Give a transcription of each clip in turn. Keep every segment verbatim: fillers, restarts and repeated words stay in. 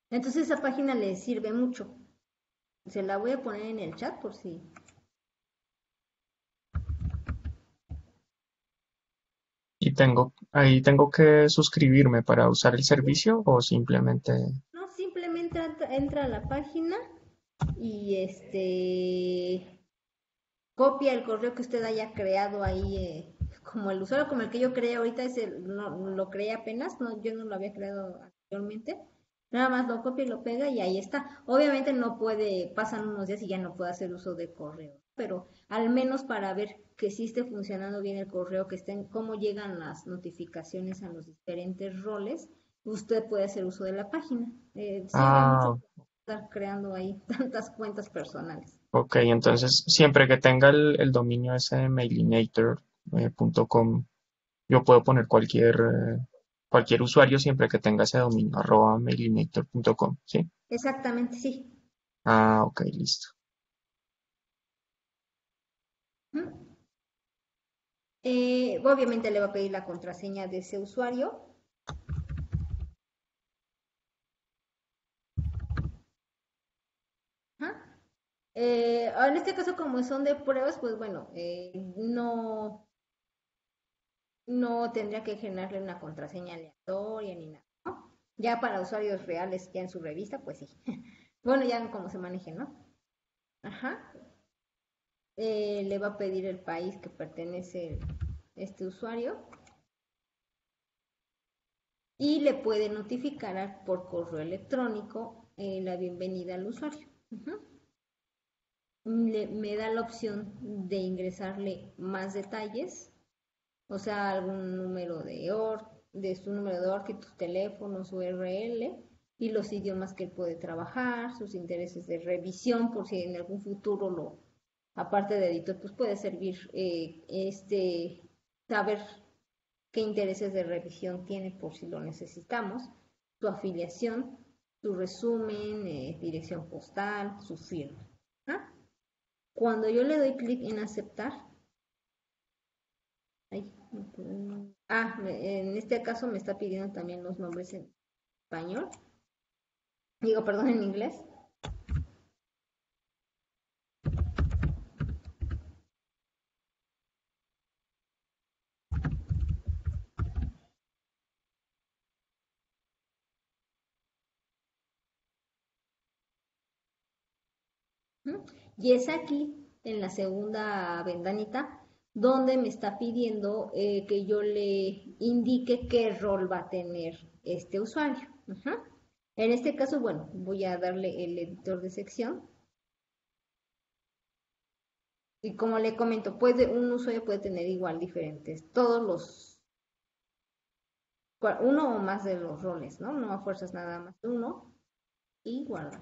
Entonces esa página le sirve mucho. Se la voy a poner en el chat por si. Y tengo, ahí tengo que suscribirme para usar el servicio o simplemente... No, simplemente entra, entra a la página y este copia el correo que usted haya creado ahí, eh, como el usuario como el que yo creé ahorita, es el, no, lo creé apenas, no, yo no lo había creado anteriormente. Nada más lo copia y lo pega y ahí está. Obviamente no puede, pasan unos días y ya no puede hacer uso de correo, pero al menos para ver que sí esté funcionando bien el correo, que estén, cómo llegan las notificaciones a los diferentes roles, usted puede hacer uso de la página. Eh, sirve mucho Ah, estar creando ahí tantas cuentas personales. ok, entonces siempre que tenga el, el dominio ese de mailinator punto com, yo puedo poner cualquier, eh, cualquier usuario siempre que tenga ese dominio, arroba mailinator punto com, ¿sí? Exactamente, sí. Ah, ok, listo. Ujú. Eh, obviamente le va a pedir la contraseña de ese usuario. Ajá. Eh, en este caso, como son de pruebas, pues bueno, eh, no, no tendría que generarle una contraseña aleatoria ni nada, ¿no? Ya para usuarios reales, ya en su revista, pues sí. Bueno, ya como se maneje, ¿no? Ajá. Eh, le va a pedir el país que pertenece este usuario y le puede notificar por correo electrónico eh, la bienvenida al usuario. Ujú. Le- me da la opción de ingresarle más detalles, o sea, algún número de O R, de su número de O R C, tus teléfonos, su U R L y los idiomas que él puede trabajar, sus intereses de revisión, por si en algún futuro lo, aparte de editor, pues puede servir eh, este saber qué intereses de revisión tiene por si lo necesitamos, su afiliación, su resumen, eh, dirección postal, su firma. ¿Ah? Cuando yo le doy clic en aceptar, ay, ah, en este caso me está pidiendo también los nombres en español, digo, perdón, en inglés. ¿Mm? Y es aquí, en la segunda ventanita, donde me está pidiendo eh, que yo le indique qué rol va a tener este usuario. Ujú. En este caso, bueno, voy a darle el editor de sección. Y como le comento, puede, un usuario puede tener igual diferentes, todos los, uno o más de los roles, ¿no? No a fuerzas nada más uno y guardar.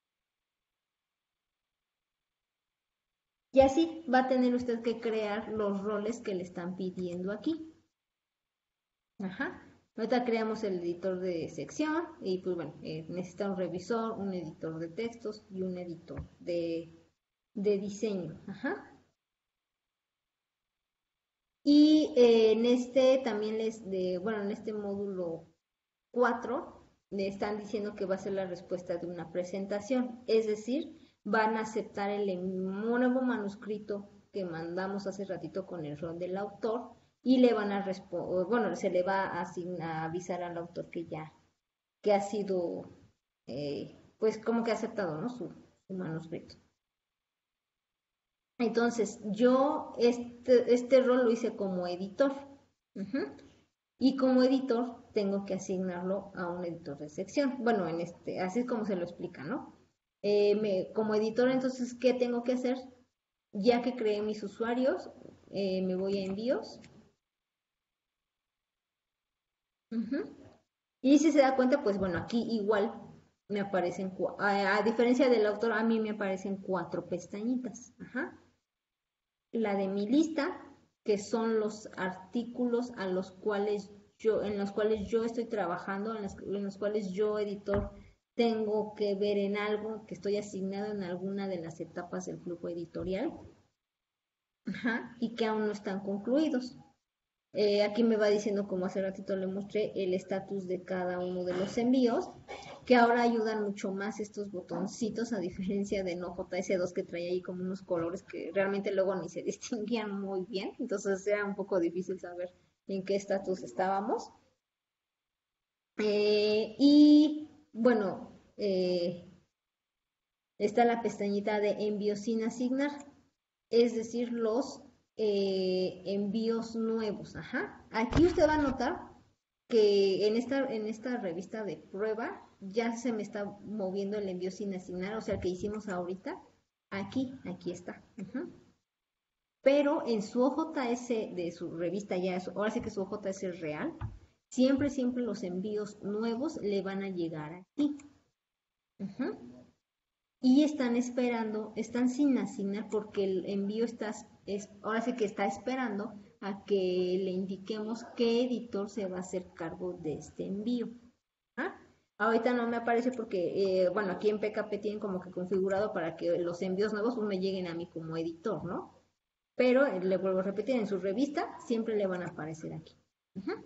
Y así va a tener usted que crear los roles que le están pidiendo aquí. Ajá. Ahorita creamos el editor de sección y pues bueno, eh, necesita un revisor, un editor de textos y un editor de, de diseño. Ajá. Y eh, en este también les, de, bueno, en este módulo cuatro le están diciendo que va a ser la respuesta de una presentación, es decir, van a aceptar el nuevo manuscrito que mandamos hace ratito con el rol del autor y le van a responder, bueno, se le va a, asignar, a avisar al autor que ya, que ha sido, eh, pues como que ha aceptado, ¿no? Su, su manuscrito. Entonces, yo este, este rol lo hice como editor. Uh-huh. Y como editor tengo que asignarlo a un editor de sección. Bueno, en este, así es como se lo explica, ¿no? Eh, me, como editor, entonces, ¿qué tengo que hacer? Ya que creé mis usuarios, eh, me voy a envíos. Uh-huh. Y si se da cuenta, pues bueno, aquí igual me aparecen, a, a, diferencia del autor, a mí me aparecen cuatro pestañitas. Ajá. La de mi lista, que son los artículos a los cuales yo, en los cuales yo estoy trabajando, en los, en los cuales yo, editor, tengo que ver en algo, que estoy asignado en alguna de las etapas del flujo editorial, ajá, y que aún no están concluidos. Eh, aquí me va diciendo, como hace ratito le mostré, el estatus de cada uno de los envíos, que ahora ayudan mucho más estos botoncitos, a diferencia de no J S dos que traía ahí como unos colores que realmente luego ni se distinguían muy bien, entonces era un poco difícil saber en qué estatus estábamos. Eh, y bueno, eh, está la pestañita de envíos sin asignar, es decir, los eh, envíos nuevos. Ajá. Aquí usted va a notar que en esta, en esta revista de prueba ya se me está moviendo el envío sin asignar, o sea, el que hicimos ahorita. Aquí, aquí está. Ajá. Pero en su O J S de su revista ya, ahora sí que su O J S es real, siempre, siempre los envíos nuevos le van a llegar aquí. Ajá. Y están esperando, están sin asignar porque el envío está, es, ahora sí que está esperando a que le indiquemos qué editor se va a hacer cargo de este envío. ¿Ah? Ahorita no me aparece porque, eh, bueno, aquí en P K P tienen como que configurado para que los envíos nuevos pues, me lleguen a mí como editor, ¿no? Pero, eh, le vuelvo a repetir, en su revista siempre le van a aparecer aquí. Uh-huh.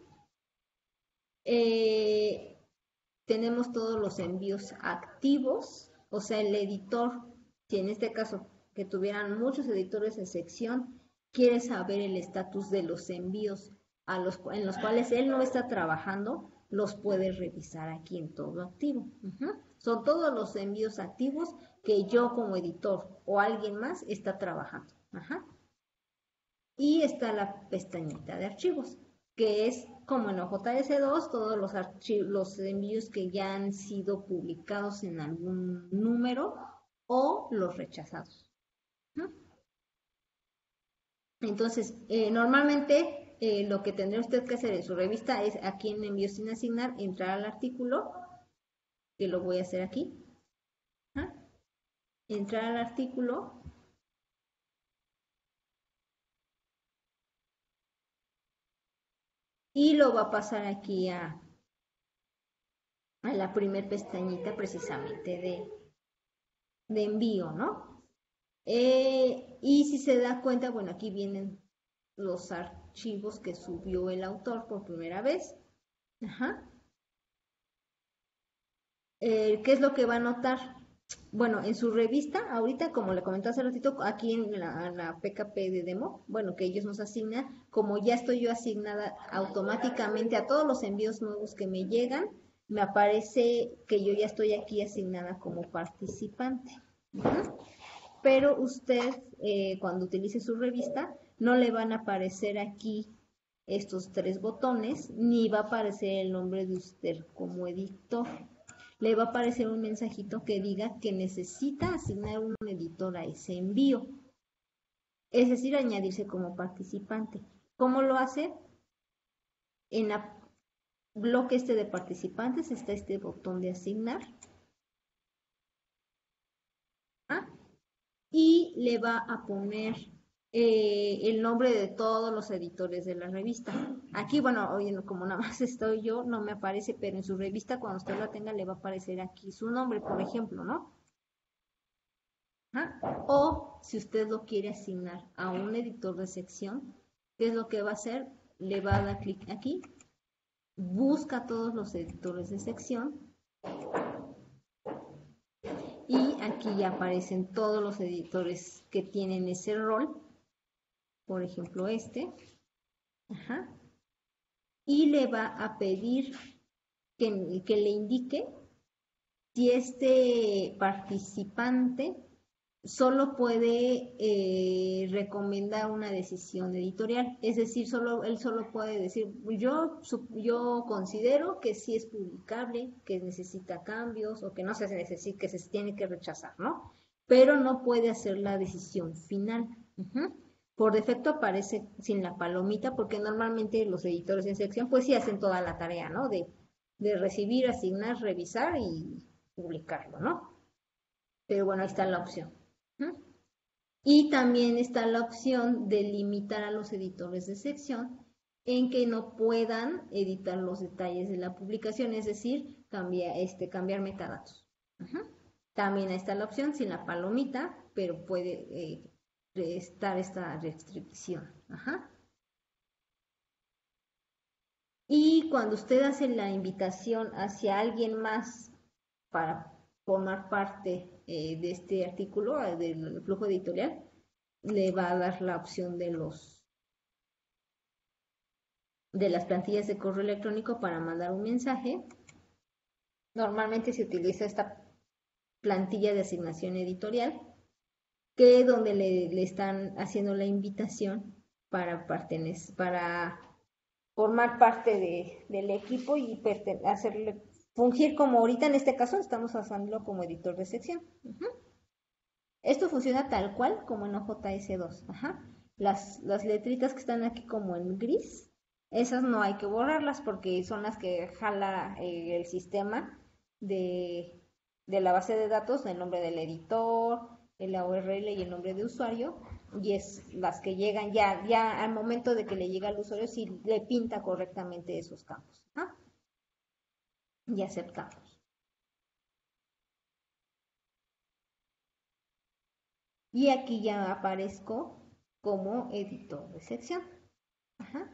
Eh, tenemos todos los envíos activos, o sea, el editor, si en este caso que tuvieran muchos editores de sección, quiere saber el estatus de los envíos a los, en los cuales él no está trabajando, los puede revisar aquí en todo activo. Uh-huh. Son todos los envíos activos que yo como editor o alguien más está trabajando. Ajá. Y está la pestañita de archivos, que es como en O J S dos, todos los, los envíos que ya han sido publicados en algún número o los rechazados. ¿No? Entonces, eh, normalmente eh, lo que tendría usted que hacer en su revista es aquí en envíos sin asignar, entrar al artículo, que lo voy a hacer aquí, ¿ah? Entrar al artículo, y lo va a pasar aquí a, a la primer pestañita precisamente de, de envío, ¿no? Eh, y si se da cuenta, bueno, aquí vienen los archivos que subió el autor por primera vez. Ajá. Eh, ¿Qué es lo que va a notar? Bueno, en su revista, ahorita, como le comenté hace ratito, aquí en la, la P K P de demo, bueno, que ellos nos asignan, como ya estoy yo asignada automáticamente a todos los envíos nuevos que me llegan, me aparece que yo ya estoy aquí asignada como participante. Uh-huh. Pero usted, eh, cuando utilice su revista, no le van a aparecer aquí estos tres botones, ni va a aparecer el nombre de usted como editor. Le va a aparecer un mensajito que diga que necesita asignar un editor a ese envío, es decir, añadirse como participante. ¿Cómo lo hace? En el bloque este de participantes está este botón de asignar. ¿Ah? Y le va a poner eh, el nombre de todos los editores de la revista. Aquí, bueno, hoy como nada más estoy yo, no me aparece, pero en su revista, cuando usted la tenga, le va a aparecer aquí su nombre, por ejemplo, ¿no? ¿Ah? O si usted lo quiere asignar a un editor de sección, ¿qué es lo que va a hacer? Le va a dar clic aquí, busca todos los editores de sección y aquí ya aparecen todos los editores que tienen ese rol, por ejemplo este. Ajá. Y le va a pedir que, que le indique si este participante solo puede eh, recomendar una decisión editorial, es decir, solo, él solo puede decir, yo, yo considero que sí es publicable, que necesita cambios o que no se necesita, que se tiene que rechazar, ¿no? Pero no puede hacer la decisión final. Uh-huh. Por defecto aparece sin la palomita porque normalmente los editores en sección pues sí hacen toda la tarea, ¿no? De, de recibir, asignar, revisar y publicarlo, ¿no? Pero bueno, ahí está la opción. ¿Mm? Y también está la opción de limitar a los editores de sección en que no puedan editar los detalles de la publicación, es decir, cambia, este, cambiar metadatos. Uh-huh. También está la opción sin la palomita, pero puede eh, estar esta restricción. Ajá. Y cuando usted hace la invitación hacia alguien más para formar parte eh, de este artículo, eh, del flujo editorial, le va a dar la opción de los de las plantillas de correo electrónico para mandar un mensaje. Normalmente se utiliza esta plantilla de asignación editorial, que es donde le, le están haciendo la invitación para, para formar parte de, del equipo y hacerle fungir como ahorita en este caso estamos haciéndolo como editor de sección. Uh-huh. Esto funciona tal cual como en O J S dos. Ajá. Las, las letritas que están aquí como en gris, esas no hay que borrarlas porque son las que jala eh, el sistema de, de la base de datos, el nombre del editor, el U R L y el nombre de usuario, y es las que llegan ya, ya al momento de que le llega al usuario si le pinta correctamente esos campos. ¿Ah? Y aceptamos. Y aquí ya aparezco como editor de sección. Ajá.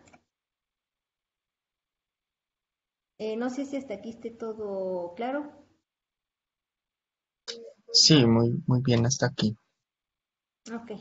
Eh, no sé si hasta aquí esté todo claro. Sí, muy, muy bien hasta aquí. Ok.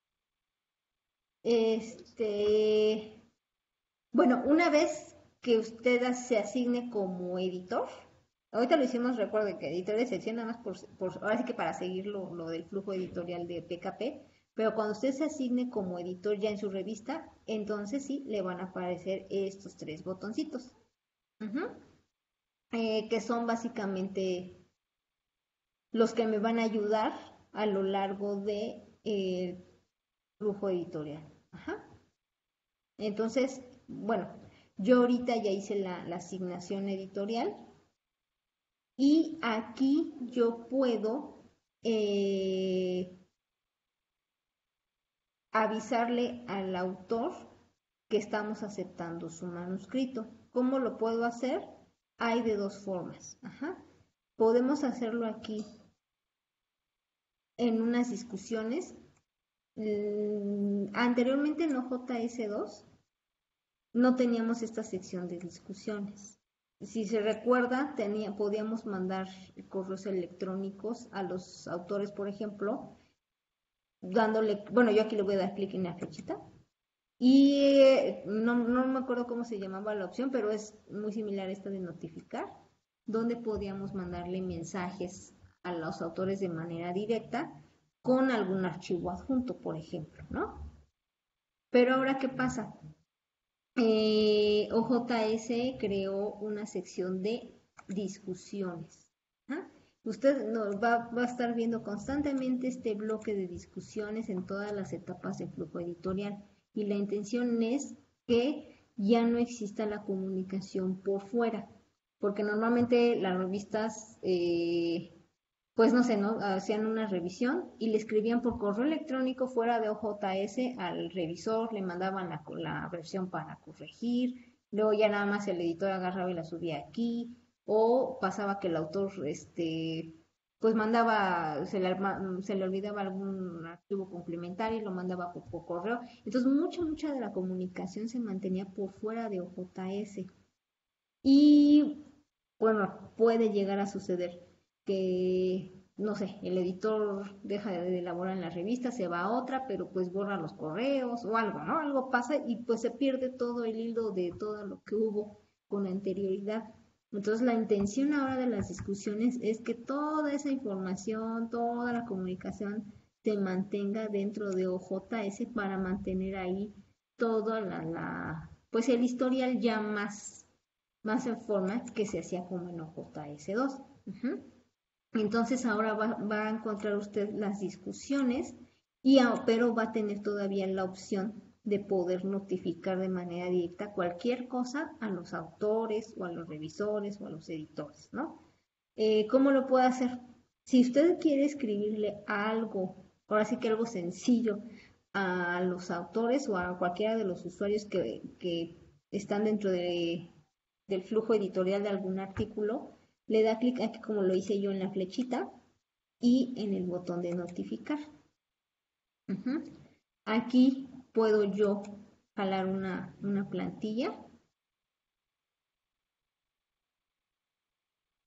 Este, bueno, una vez que usted se asigne como editor, ahorita lo hicimos, recuerden que editor de sección nada más por, por ahora sí que para seguir lo, lo del flujo editorial de P K P, pero cuando usted se asigne como editor ya en su revista, entonces sí le van a aparecer estos tres botoncitos, uh-huh. eh, que son básicamente los que me van a ayudar a lo largo de eh, flujo editorial. Ajá. Entonces, bueno, yo ahorita ya hice la, la asignación editorial y aquí yo puedo eh, avisarle al autor que estamos aceptando su manuscrito. ¿Cómo lo puedo hacer? Hay de dos formas. Ajá. Podemos hacerlo aquí en unas discusiones. Mm, anteriormente en O J S dos no teníamos esta sección de discusiones. Si se recuerda, tenía, podíamos mandar correos electrónicos a los autores, por ejemplo, dándole, bueno, yo aquí le voy a dar clic en la flechita. Y eh, no, no me acuerdo cómo se llamaba la opción, pero es muy similar a esta de notificar, donde podíamos mandarle mensajes a los autores de manera directa con algún archivo adjunto, por ejemplo, ¿no? Pero ahora, ¿qué pasa? Eh, O J S creó una sección de discusiones. ¿Ah? Usted no, va, va, a estar viendo constantemente este bloque de discusiones en todas las etapas de flujo editorial y la intención es que ya no exista la comunicación por fuera, porque normalmente las revistas eh, pues no sé, ¿no? Hacían una revisión y le escribían por correo electrónico fuera de O J S al revisor, le mandaban la, la versión para corregir, luego ya nada más el editor agarraba y la subía aquí, o pasaba que el autor, este, pues mandaba, se le, se le olvidaba algún archivo complementario y lo mandaba por, por correo. Entonces, mucha, mucha de la comunicación se mantenía por fuera de O J S. Y bueno, puede llegar a suceder que, no sé, el editor deja de elaborar en la revista, se va a otra, pero pues borra los correos o algo, ¿no? Algo pasa y pues se pierde todo el hilo de todo lo que hubo con anterioridad. Entonces la intención ahora de las discusiones es que toda esa información, toda la comunicación se mantenga dentro de O J S para mantener ahí todo la, la pues el historial ya más más en forma que se hacía como en O J S dos. Uh-huh. Entonces ahora va, va, a encontrar usted las discusiones, y a, pero va a tener todavía la opción de poder notificar de manera directa cualquier cosa a los autores o a los revisores o a los editores, ¿no? Eh, ¿Cómo lo puede hacer? Si usted quiere escribirle algo, ahora sí que algo sencillo, a los autores o a cualquiera de los usuarios que, que están dentro de, del flujo editorial de algún artículo, le da clic aquí como lo hice yo en la flechita y en el botón de notificar. Uh-huh. Aquí puedo yo jalar una, una plantilla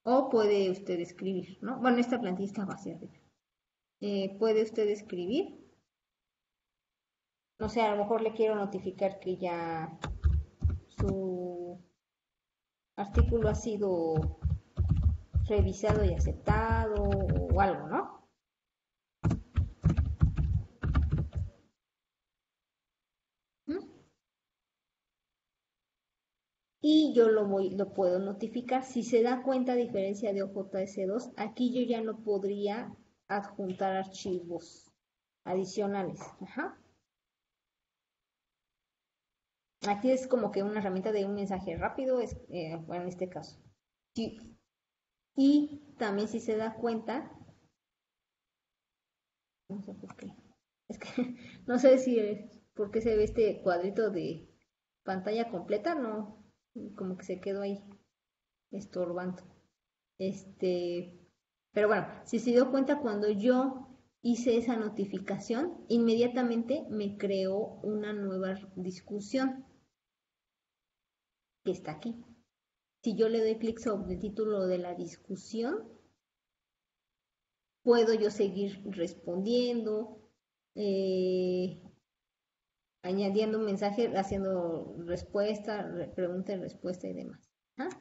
O puede usted escribir, ¿no? Bueno, esta plantilla está vacía. Eh, puede usted escribir. No sé, a lo mejor le quiero notificar que ya su artículo ha sido revisado y aceptado o algo, ¿no? ¿Mm? Y yo lo voy, lo puedo notificar. Si se da cuenta, a diferencia de O J S dos, aquí yo ya no podría adjuntar archivos adicionales. Ajá. Aquí es como que una herramienta de un mensaje rápido, es, eh, bueno, en este caso. Sí. Y también si se da cuenta, no sé por qué, es que no sé si es por qué se ve este cuadrito de pantalla completa, no, como que se quedó ahí estorbando. Este, pero bueno, si se dio cuenta cuando yo hice esa notificación, inmediatamente me creó una nueva discusión que está aquí. Si yo le doy clic sobre el título de la discusión, puedo yo seguir respondiendo, eh, añadiendo un mensaje, haciendo respuesta, re- pregunta y respuesta y demás. Ajá.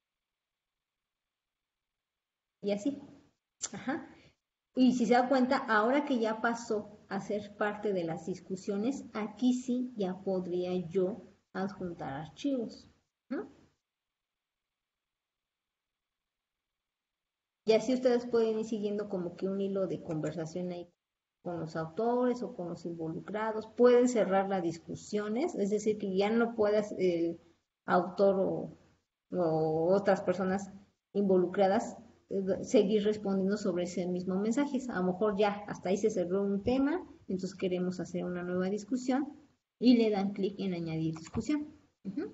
Y así. Ajá. Y si se da cuenta, ahora que ya pasó a ser parte de las discusiones, aquí sí ya podría yo adjuntar archivos. ¿No? Y así ustedes pueden ir siguiendo como que un hilo de conversación ahí con los autores o con los involucrados. Pueden cerrar las discusiones, es decir, que ya no puedas, eh, autor o, o, otras personas involucradas, eh, seguir respondiendo sobre ese mismo mensaje. A lo mejor ya hasta ahí se cerró un tema, entonces queremos hacer una nueva discusión y le dan clic en añadir discusión. Uh-huh.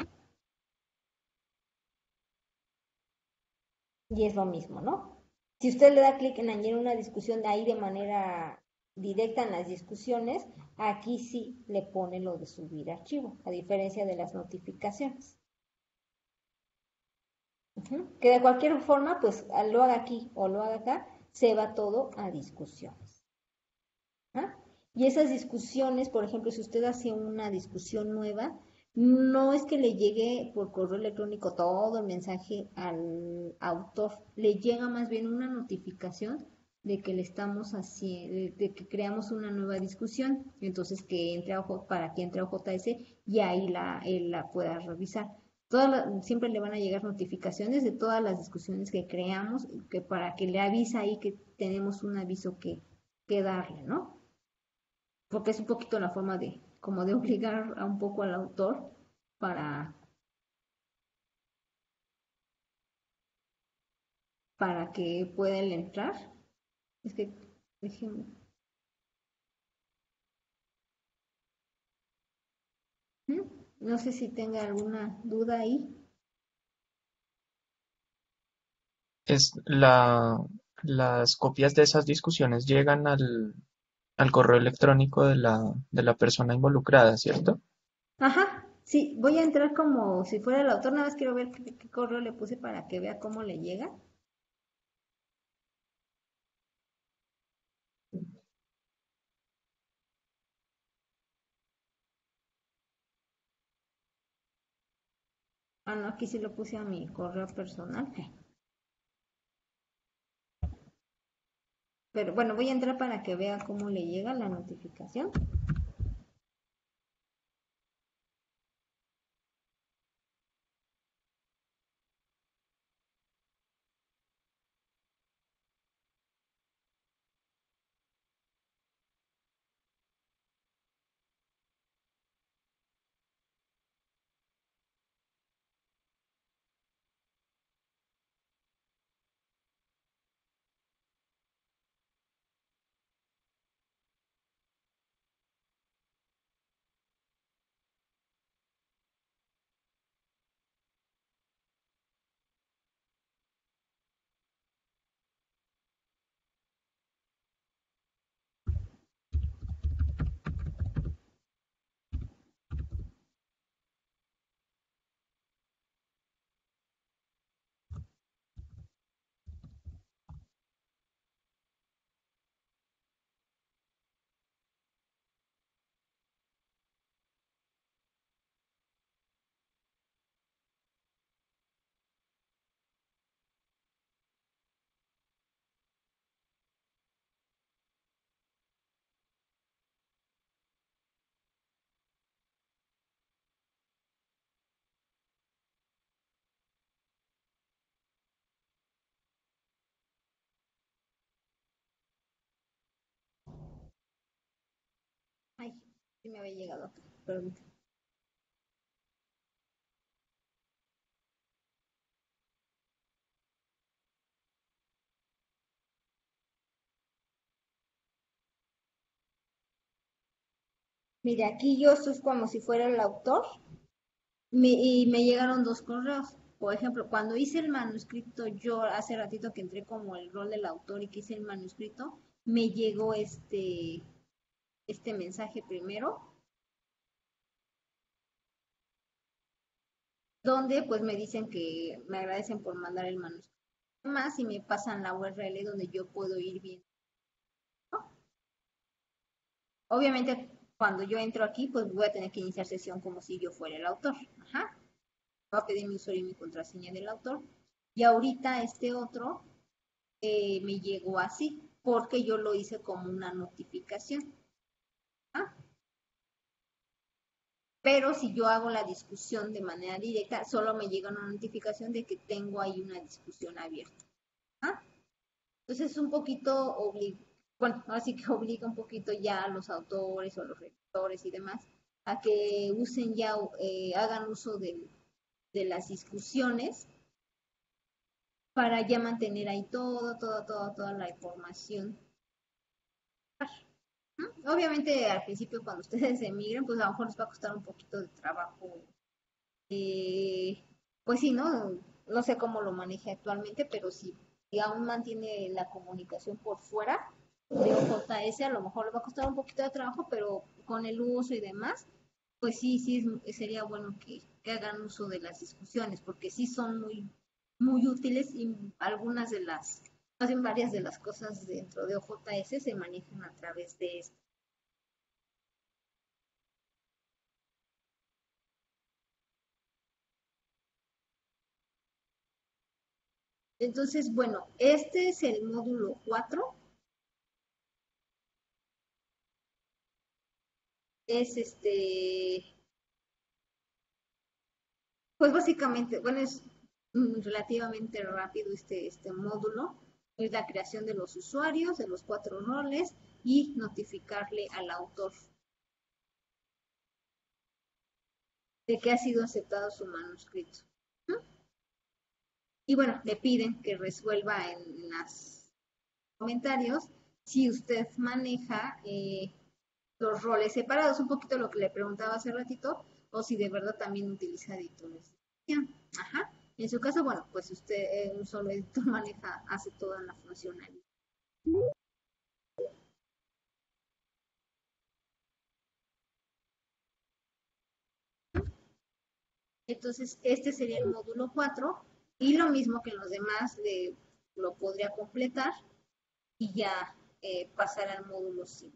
Y es lo mismo, ¿no? Si usted le da clic en añadir una discusión de ahí de manera directa en las discusiones, aquí sí le pone lo de subir archivo, a diferencia de las notificaciones. Uh-huh. Que de cualquier forma, pues lo haga aquí o lo haga acá, se va todo a discusiones. ¿Ah? Y esas discusiones, por ejemplo, si usted hace una discusión nueva, no es que le llegue por correo electrónico todo el mensaje al autor, le llega más bien una notificación de que le estamos haciendo, de que creamos una nueva discusión, entonces que entre a Oj- para que entre a O J S y ahí la, él la pueda revisar. Todas la- siempre le van a llegar notificaciones de todas las discusiones que creamos, que para que le avisa ahí que tenemos un aviso que, que darle, ¿no? Porque es un poquito la forma de, como de obligar a un poco al autor para, para que pueda entrar. Es que, déjenme, ¿hmm? No sé si tenga alguna duda ahí. Es la, las copias de esas discusiones llegan al, al correo electrónico de la, de la persona involucrada, ¿cierto? Ajá, sí, voy a entrar como si fuera el autor, nada más quiero ver qué, qué correo le puse para que vea cómo le llega. Ah, no, aquí sí lo puse a mi correo personal. Pero bueno, voy a entrar para que vea cómo le llega la notificación. Sí me había llegado acá, permítame. Mire, aquí yo soy como si fuera el autor me- y me llegaron dos correos. Por ejemplo, cuando hice el manuscrito, yo hace ratito que entré como el rol del autor y que hice el manuscrito, me llegó este, este mensaje primero, donde pues me dicen que me agradecen por mandar el manuscrito más y me pasan la U R L donde yo puedo ir viendo. Obviamente, cuando yo entro aquí, pues voy a tener que iniciar sesión como si yo fuera el autor. Ajá. Va a pedir mi usuario y mi contraseña del autor. Y ahorita este otro eh, me llegó así, porque yo lo hice como una notificación. ¿Ah? Pero si yo hago la discusión de manera directa, solo me llega una notificación de que tengo ahí una discusión abierta. ¿Ah? Entonces es un poquito obligado, bueno, así que obliga un poquito ya a los autores o los redactores y demás a que usen ya, eh, hagan uso de, de las discusiones para ya mantener ahí todo, todo, todo, toda la información. ¿Mm? Obviamente al principio cuando ustedes emigren, pues a lo mejor les va a costar un poquito de trabajo. Eh, pues sí, ¿no? No sé cómo lo maneje actualmente, pero sí, si aún mantiene la comunicación por fuera de O J S, a lo mejor le va a costar un poquito de trabajo, pero con el uso y demás, pues sí, sí, es- sería bueno que, que hagan uso de las discusiones, porque sí son muy, muy útiles y algunas de las, más bien varias de las cosas dentro de O J S se manejan a través de esto. Entonces, bueno, este es el módulo cuatro. Es este, pues básicamente, bueno, es mm, relativamente rápido este, este módulo. Es la creación de los usuarios, de los cuatro roles y notificarle al autor de que ha sido aceptado su manuscrito. ¿Mm? Y bueno, le piden que resuelva en los comentarios si usted maneja eh, los roles separados, un poquito lo que le preguntaba hace ratito, o si de verdad también utiliza editores. Ajá. En su caso, bueno, pues usted eh, un solo editor maneja, hace toda la funcionalidad. Entonces, este sería el módulo cuatro y lo mismo que los demás le, lo podría completar y ya eh, pasar al módulo cinco.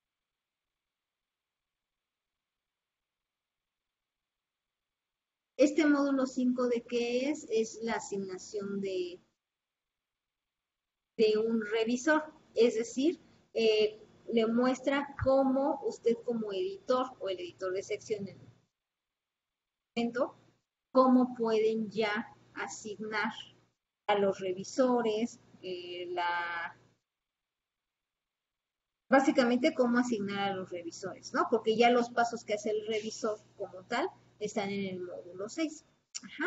Este módulo cinco de qué es? Es la asignación de, de un revisor, es decir, eh, le muestra cómo usted como editor o el editor de sección en el momento, cómo pueden ya asignar a los revisores, eh, la, básicamente cómo asignar a los revisores, ¿no? Porque ya los pasos que hace el revisor como tal están en el módulo seis. Ajá.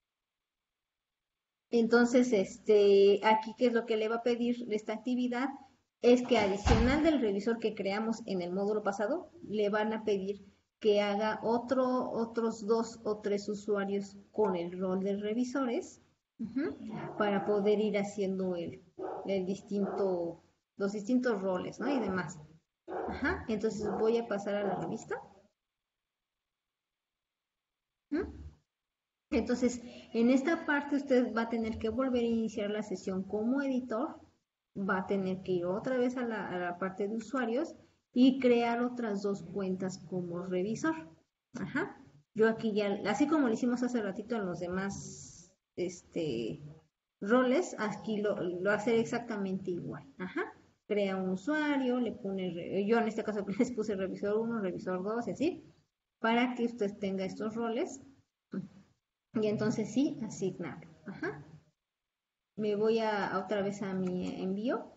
Entonces, este, aquí, ¿qué es lo que le va a pedir de esta actividad? Es que adicional del revisor que creamos en el módulo pasado, le van a pedir que haga otro, otros dos o tres usuarios con el rol de revisores, uh-huh, para poder ir haciendo el, el distinto, los distintos roles, ¿no? Y demás. Ajá. Entonces voy a pasar a la revista. ¿Mm? Entonces, en esta parte usted va a tener que volver a iniciar la sesión como editor, va a tener que ir otra vez a la, a la parte de usuarios y crear otras dos cuentas como revisor. Ajá. Yo aquí ya, así como lo hicimos hace ratito en los demás este, roles, aquí lo, lo hacer exactamente igual. Ajá. Crea un usuario, le pone, yo en este caso les puse revisor uno, revisor dos y así, para que usted tenga estos roles y entonces sí, asignarlo. Ajá. Me voy a, a otra vez a mi envío.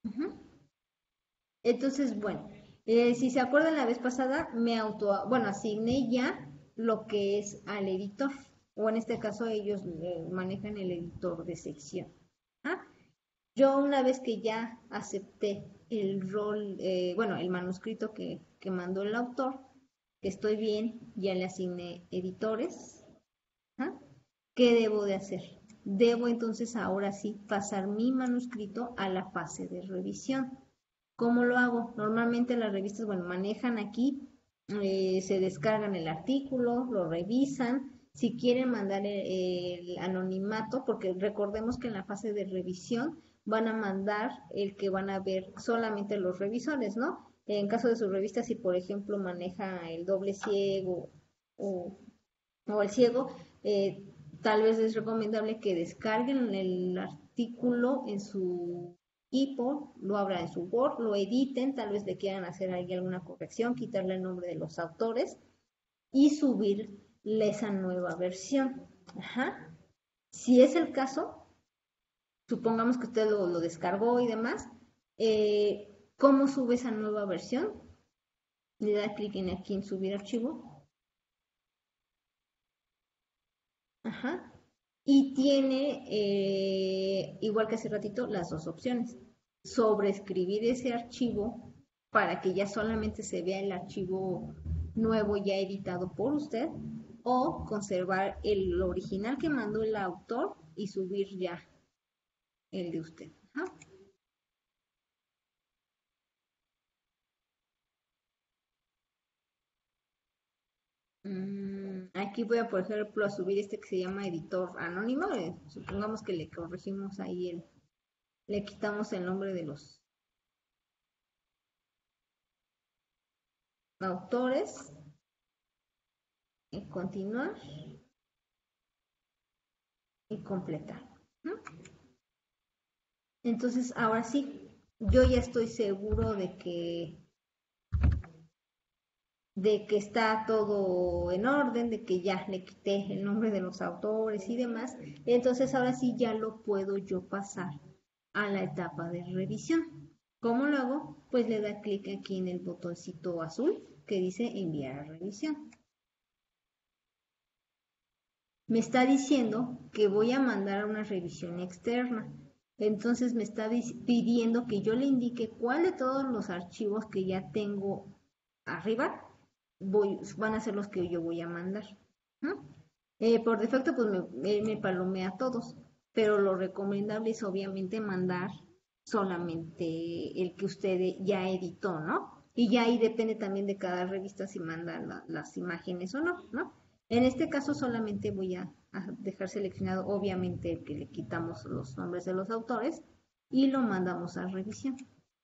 Ujú. Entonces, bueno, eh, si se acuerdan la vez pasada, me auto, bueno, asigné ya lo que es al editor, o en este caso ellos eh, manejan el editor de sección. ¿Ah? Yo una vez que ya acepté el rol, eh, bueno, el manuscrito que, que mandó el autor, que estoy bien, ya le asigné editores. ¿Ah? ¿Qué debo de hacer? Debo entonces ahora sí pasar mi manuscrito a la fase de revisión. ¿Cómo lo hago? Normalmente las revistas, bueno, manejan aquí, eh, se descargan el artículo, lo revisan, si quieren mandar el, el anonimato, porque recordemos que en la fase de revisión van a mandar el que van a ver solamente los revisores, ¿no? En caso de su revista, si por ejemplo maneja el doble ciego o, o el ciego, eh, tal vez es recomendable que descarguen el artículo en su equipo, lo abran en su Word, lo editen, tal vez le quieran hacer ahí alguna corrección, quitarle el nombre de los autores y subir esa nueva versión. Ajá. Si es el caso, supongamos que usted lo, lo descargó y demás, eh, ¿cómo sube esa nueva versión? Le da clic en aquí en subir archivo. Ajá. Y tiene, eh, igual que hace ratito, las dos opciones. Sobreescribir ese archivo para que ya solamente se vea el archivo nuevo ya editado por usted o conservar el original que mandó el autor y subir ya el de usted. Ajá. Mm, aquí voy a, por ejemplo, a subir este que se llama editor anónimo. Eh, supongamos que le corregimos ahí el, le quitamos el nombre de los autores y continuar y completar. ¿No? Entonces, ahora sí, yo ya estoy seguro de que de que está todo en orden, de que ya le quité el nombre de los autores y demás. Entonces, ahora sí ya lo puedo yo pasar a la etapa de revisión. ¿Cómo lo hago? Pues le da clic aquí en el botoncito azul que dice enviar a revisión. Me está diciendo que voy a mandar una revisión externa. Entonces me está pidiendo que yo le indique cuál de todos los archivos que ya tengo arriba voy, van a ser los que yo voy a mandar. ¿No? Eh, por defecto, pues me, me palomea todos, pero lo recomendable es obviamente mandar solamente el que usted ya editó, ¿no? Y ya ahí depende también de cada revista si manda la, las imágenes o no, ¿no? En este caso solamente voy a, a dejar seleccionado obviamente el que le quitamos los nombres de los autores y lo mandamos a revisión.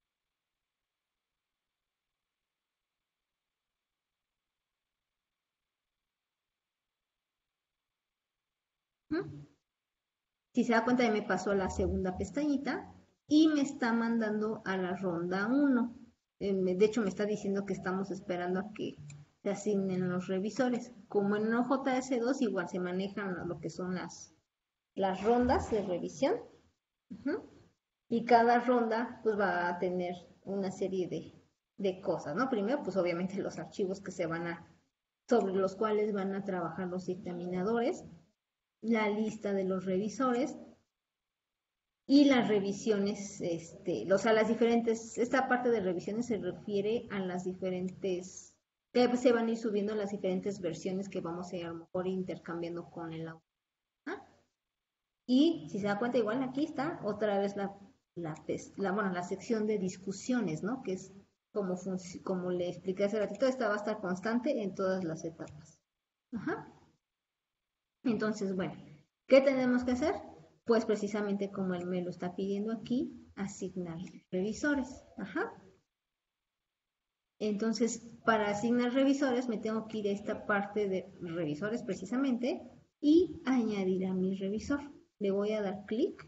¿Mm? Si se da cuenta, ya me pasó a la segunda pestañita y me está mandando a la ronda uno. Eh, de hecho, me está diciendo que estamos esperando a que se asignen los revisores. Como en O J S dos igual se manejan lo que son las, las rondas de revisión. Uh-huh. Y cada ronda pues va a tener una serie de, de cosas, ¿no? Primero, pues obviamente los archivos que se van a, sobre los cuales van a trabajar los dictaminadores, la lista de los revisores y las revisiones, este, o sea, las diferentes, esta parte de revisiones se refiere a las diferentes, que se van a ir subiendo las diferentes versiones que vamos a ir a lo mejor intercambiando con el autor. ¿Ah? Y si se da cuenta, igual aquí está otra vez la, la, la, bueno, la sección de discusiones, ¿no? Que es como, como le expliqué hace ratito, esta va a estar constante en todas las etapas. Ajá. Entonces, bueno, ¿qué tenemos que hacer? Pues precisamente como él me lo está pidiendo aquí, asignar revisores. Ajá. Entonces, para asignar revisores me tengo que ir a esta parte de revisores precisamente y añadir a mi revisor. Le voy a dar clic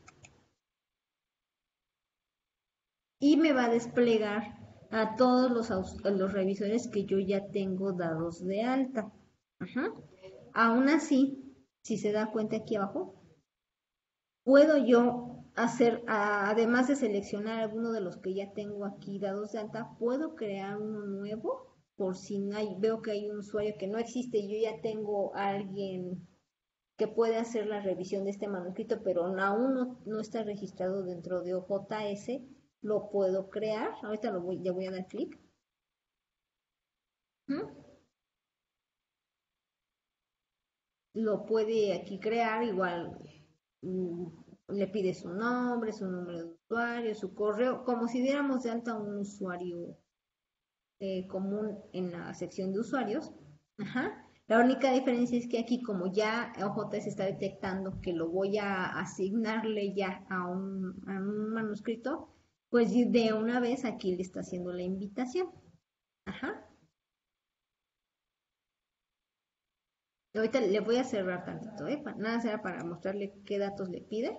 y me va a desplegar a todos los, los revisores que yo ya tengo dados de alta. Ajá. Aún así, si se da cuenta aquí abajo, puedo yo hacer, a- además de seleccionar alguno de los que ya tengo aquí dados de alta, puedo crear uno nuevo por si no hay, veo que hay un usuario que no existe y yo ya tengo a alguien que puede hacer la revisión de este manuscrito, pero aún no, no está registrado dentro de O J S, lo puedo crear. Ahorita lo voy, le voy a dar clic. ¿Mm? Lo puede aquí crear, igual mm, le pide su nombre, su nombre de usuario, su correo, como si diéramos de alta un usuario eh, común en la sección de usuarios. Ajá. La única diferencia es que aquí, como ya O J S está detectando que lo voy a asignarle ya a un, a un manuscrito, pues de una vez aquí le está haciendo la invitación. Ajá. Ahorita le voy a cerrar tantito, ¿eh? Nada será para mostrarle qué datos le pide.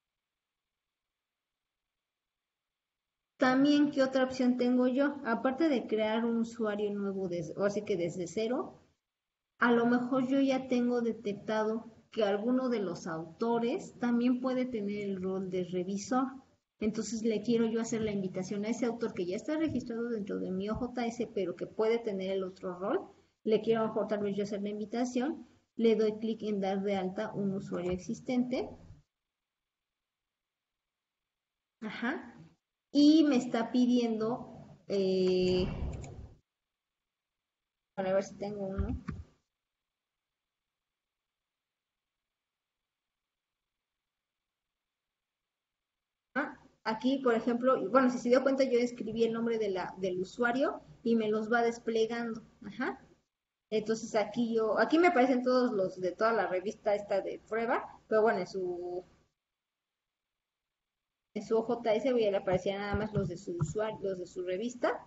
También, ¿qué otra opción tengo yo? Aparte de crear un usuario nuevo, desde, o así que desde cero, a lo mejor yo ya tengo detectado que alguno de los autores también puede tener el rol de revisor. Entonces le quiero yo hacer la invitación a ese autor que ya está registrado dentro de mi O J S, pero que puede tener el otro rol. Le quiero a lo mejor tal vez yo hacer la invitación. Le doy clic en dar de alta un usuario existente. Ajá. Y me está pidiendo, eh, para ver si tengo uno. Ah, aquí, por ejemplo, bueno, si se dio cuenta, yo escribí el nombre de la, del usuario y me los va desplegando. Ajá. Entonces aquí yo, aquí me aparecen todos los de toda la revista esta de prueba, pero bueno, en su, en su O J S ya le aparecían nada más los de su usuario, los de su revista.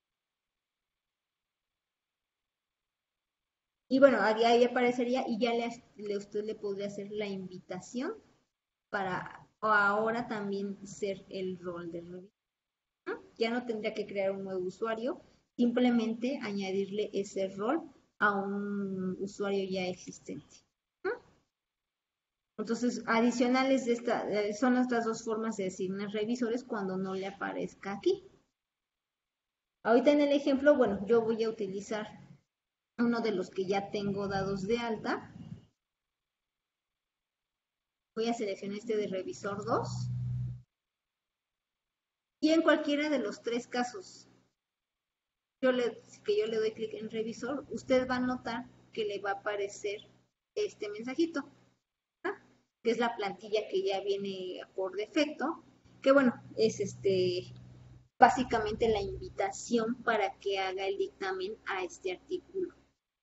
Y bueno, ahí, ahí aparecería y ya le, le, usted le podría hacer la invitación para ahora también ser el rol de revista. Ya no tendría que crear un nuevo usuario, simplemente añadirle ese rol a un usuario ya existente. Entonces, adicionales de esta, eh, son estas dos formas de asignar revisores cuando no le aparezca aquí. Ahorita en el ejemplo, bueno, yo voy a utilizar uno de los que ya tengo dados de alta. Voy a seleccionar este de revisor dos. Y en cualquiera de los tres casos yo le, que yo le doy clic en revisor, usted va a notar que le va a aparecer este mensajito, ¿ah? Que es la plantilla que ya viene por defecto, que bueno, es este básicamente la invitación para que haga el dictamen a este artículo.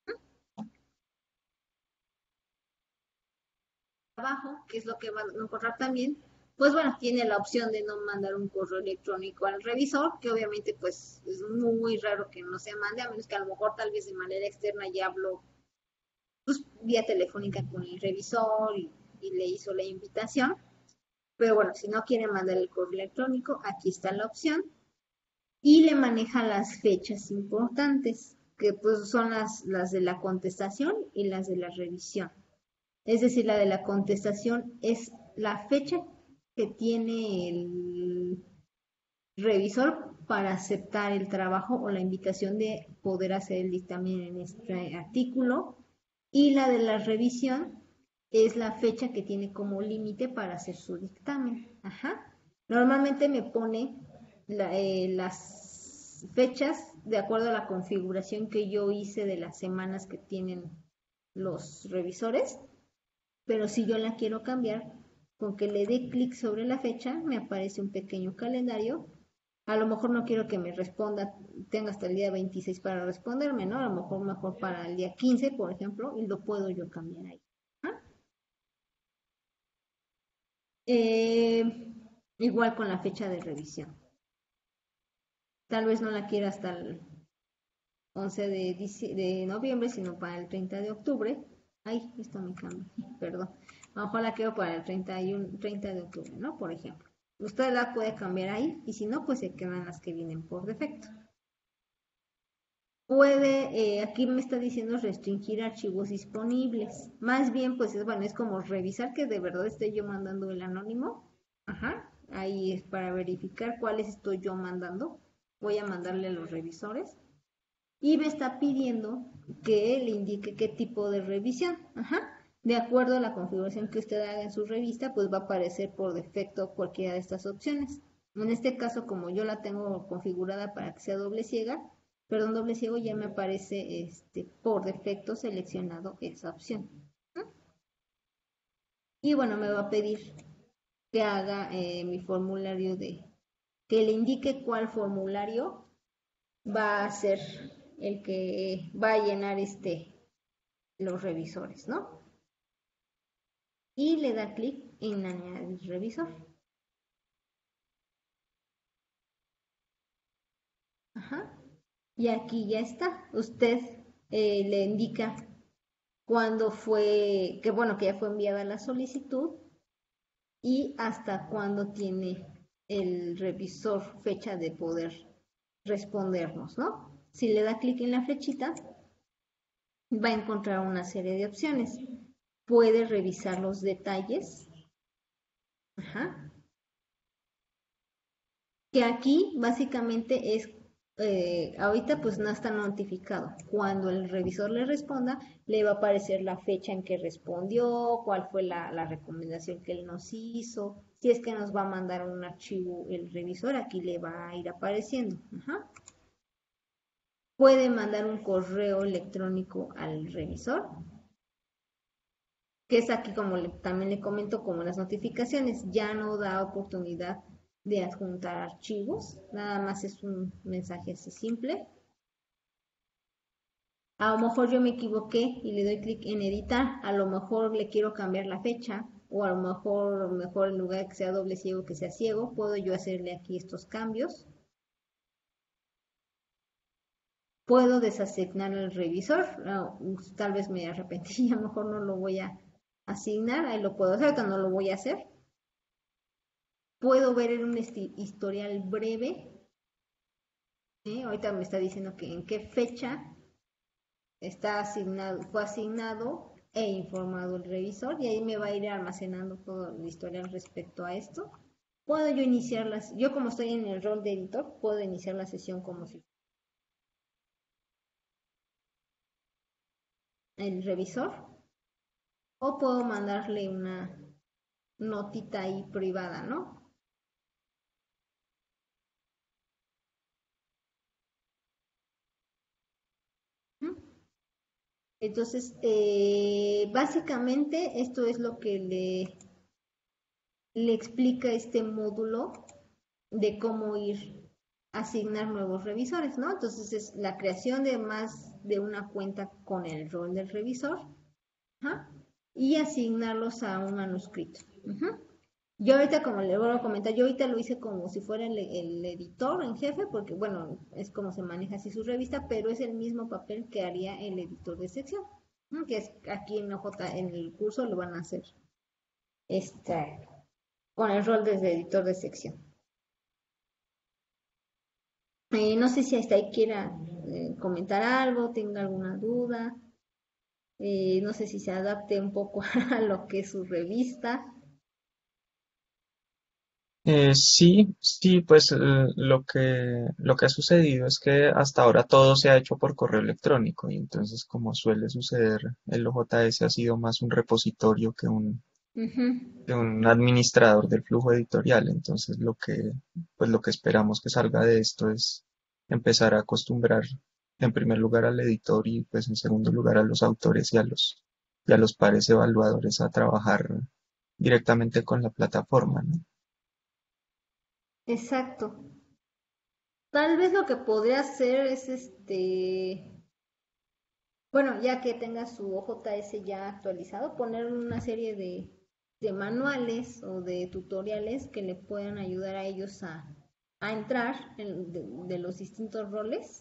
Abajo, que es lo que va a encontrar también, pues bueno, tiene la opción de no mandar un correo electrónico al revisor, que obviamente pues es muy raro que no se mande, a menos que a lo mejor tal vez de manera externa ya habló pues, vía telefónica con el revisor y, y le hizo la invitación. Pero bueno, si no quiere mandar el correo electrónico, aquí está la opción. Y le maneja las fechas importantes, que pues son las, las de la contestación y las de la revisión. Es decir, la de la contestación es la fecha que tiene el revisor para aceptar el trabajo o la invitación de poder hacer el dictamen en este artículo. Y la de la revisión es la fecha que tiene como límite para hacer su dictamen. Ajá. Normalmente me pone la, eh, las fechas de acuerdo a la configuración que yo hice de las semanas que tienen los revisores, pero si yo la quiero cambiar, con que le dé clic sobre la fecha, me aparece un pequeño calendario. A lo mejor no quiero que me responda, tenga hasta el día veintiséis para responderme, ¿no? A lo mejor mejor para el día quince, por ejemplo, y lo puedo yo cambiar ahí. ¿Ah? Eh, igual con la fecha de revisión. Tal vez no la quiera hasta el once de, de noviembre, sino para el treinta de octubre. Ay, esto me cambia, perdón. A lo mejor la quiero para el treinta y uno, treinta de octubre, ¿no? Por ejemplo. Usted la puede cambiar ahí y si no, pues se quedan las que vienen por defecto. Puede, eh, aquí me está diciendo restringir archivos disponibles. Más bien, pues es bueno, es como revisar que de verdad esté yo mandando el anónimo Ajá, ahí es para verificar cuáles estoy yo mandando. Voy a mandarle a los revisores y me está pidiendo que le indique qué tipo de revisión. Ajá. De acuerdo a la configuración que usted haga en su revista, pues va a aparecer por defecto cualquiera de estas opciones. En este caso, como yo la tengo configurada para que sea doble ciega, perdón, doble ciego, ya me aparece este, por defecto seleccionado esa opción. ¿Mm? Y bueno, me va a pedir que haga eh, mi formulario de, que le indique cuál formulario va a ser el que va a llenar este, los revisores, ¿no? Y le da clic en añadir revisor. Ajá. Y aquí ya está. Usted eh, le indica cuándo fue, que bueno, que ya fue enviada la solicitud y hasta cuándo tiene el revisor fecha de poder respondernos, ¿no? Si le da clic en la flechita, va a encontrar una serie de opciones. Puede revisar los detalles. Ajá. Que aquí básicamente es, eh, ahorita pues no está notificado. Cuando el revisor le responda, le va a aparecer la fecha en que respondió, cuál fue la, la recomendación que él nos hizo. Si es que nos va a mandar un archivo el revisor, aquí le va a ir apareciendo. Ajá. Puede mandar un correo electrónico al revisor, que es aquí como le, también le comento, como las notificaciones, ya no da oportunidad de adjuntar archivos, nada más es un mensaje así simple. A lo mejor yo me equivoqué y le doy clic en editar, a lo mejor le quiero cambiar la fecha, o a lo mejor, mejor en lugar de que sea doble ciego, que sea ciego, puedo yo hacerle aquí estos cambios. Puedo desasignar el revisor, no, tal vez me arrepentí, a lo mejor no lo voy a asignar, ahí lo puedo hacer, ahorita no lo voy a hacer. Puedo ver en un historial breve, ¿eh? Ahorita me está diciendo que en qué fecha está asignado, fue asignado e informado el revisor, y ahí me va a ir almacenando todo el historial respecto a esto. Puedo yo iniciar las, yo como estoy en el rol de editor, puedo iniciar la sesión como si el revisor, o puedo mandarle una notita ahí privada, ¿no? Entonces, eh, básicamente esto es lo que le, le explica este módulo de cómo ir a asignar nuevos revisores, ¿no? Entonces es la creación de más de una cuenta con el rol del revisor, ¿ja? Y asignarlos a un manuscrito. Uh-huh. Yo ahorita, como le vuelvo a comentar, yo ahorita lo hice como si fuera el, el, editor en jefe, porque bueno, es como se maneja así su revista, pero es el mismo papel que haría el editor de sección, ¿no? Que es aquí en O J, en el curso lo van a hacer este, con el rol de editor de sección. Eh, no sé si hasta ahí quiera eh, comentar algo, tenga alguna duda, eh, no sé si se adapte un poco a lo que es su revista. Eh, sí, sí, pues eh, lo que, lo que ha sucedido es que hasta ahora todo se ha hecho por correo electrónico y entonces como suele suceder, el O J S ha sido más un repositorio que un, Uh-huh. que un administrador del flujo editorial. Entonces lo que, pues lo que esperamos que salga de esto es empezar a acostumbrar en primer lugar al editor y pues en segundo lugar a los autores y a los, y a los pares evaluadores a trabajar directamente con la plataforma, ¿no? Exacto. Tal vez lo que podría hacer es este, bueno, ya que tenga su O J S ya actualizado, poner una serie de, de manuales o de tutoriales que le puedan ayudar a ellos a, a entrar en, de, de los distintos roles,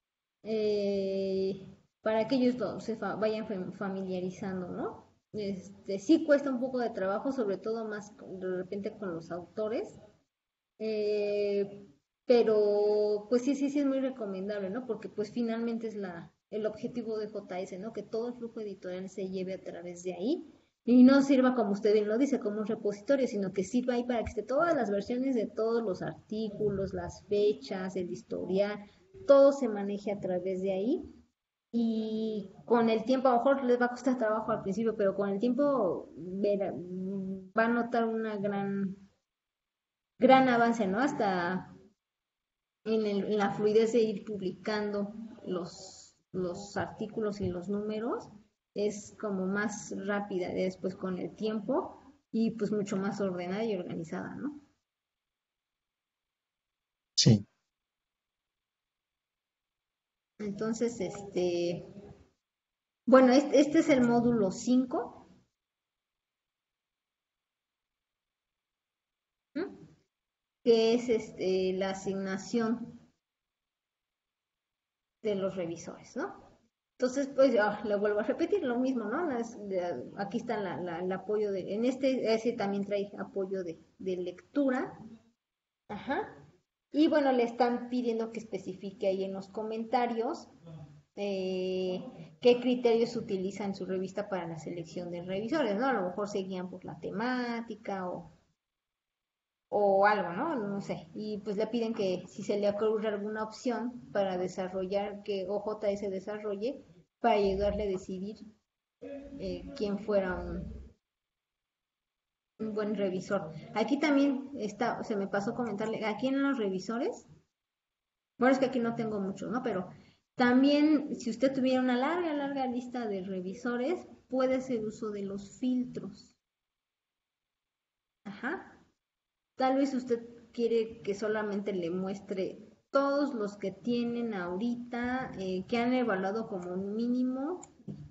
eh, para que ellos lo- se fa- vayan familiarizando, ¿no? Este, sí cuesta un poco de trabajo, sobre todo más de repente con los autores, eh, pero pues sí, sí, sí es muy recomendable, ¿no? Porque pues finalmente es la, el objetivo de J S, ¿no? Que todo el flujo editorial se lleve a través de ahí Y no sirva, como usted bien lo dice, como un repositorio, sino que sirva ahí para que esté todas las versiones de todos los artículos, las fechas, el historial, todo se maneje a través de ahí. Y con el tiempo, a lo mejor les va a costar trabajo al principio, pero con el tiempo verá- va a notar una gran, gran avance, ¿no? Hasta en, el- en la fluidez de ir publicando los, los artículos y los números, es como más rápida después con el tiempo y pues mucho más ordenada y organizada, ¿no? Sí, Entonces, este, bueno, este, este es el módulo cinco, ¿m? Que es este, la asignación de los revisores, ¿no? Entonces, pues, ah, le vuelvo a repetir lo mismo, ¿no? Las- de- aquí está la, la- el apoyo de, en este, ese también trae apoyo de, de lectura, ajá. Y bueno, le están pidiendo que especifique ahí en los comentarios eh, qué criterios utiliza en su revista para la selección de revisores, ¿no? A lo mejor se guían por la temática o, o algo, ¿no? No sé. Y pues le piden que si se le ocurre alguna opción para desarrollar, que O J S desarrolle, para ayudarle a decidir eh, quién fuera un, un buen revisor. Aquí también está, se me pasó comentarle, aquí en los revisores, bueno, es que aquí no tengo muchos, ¿no? Pero también, si usted tuviera una larga, larga lista de revisores, puede hacer uso de los filtros. Ajá. Tal vez usted quiere que solamente le muestre todos los que tienen ahorita, eh, que han evaluado como un mínimo,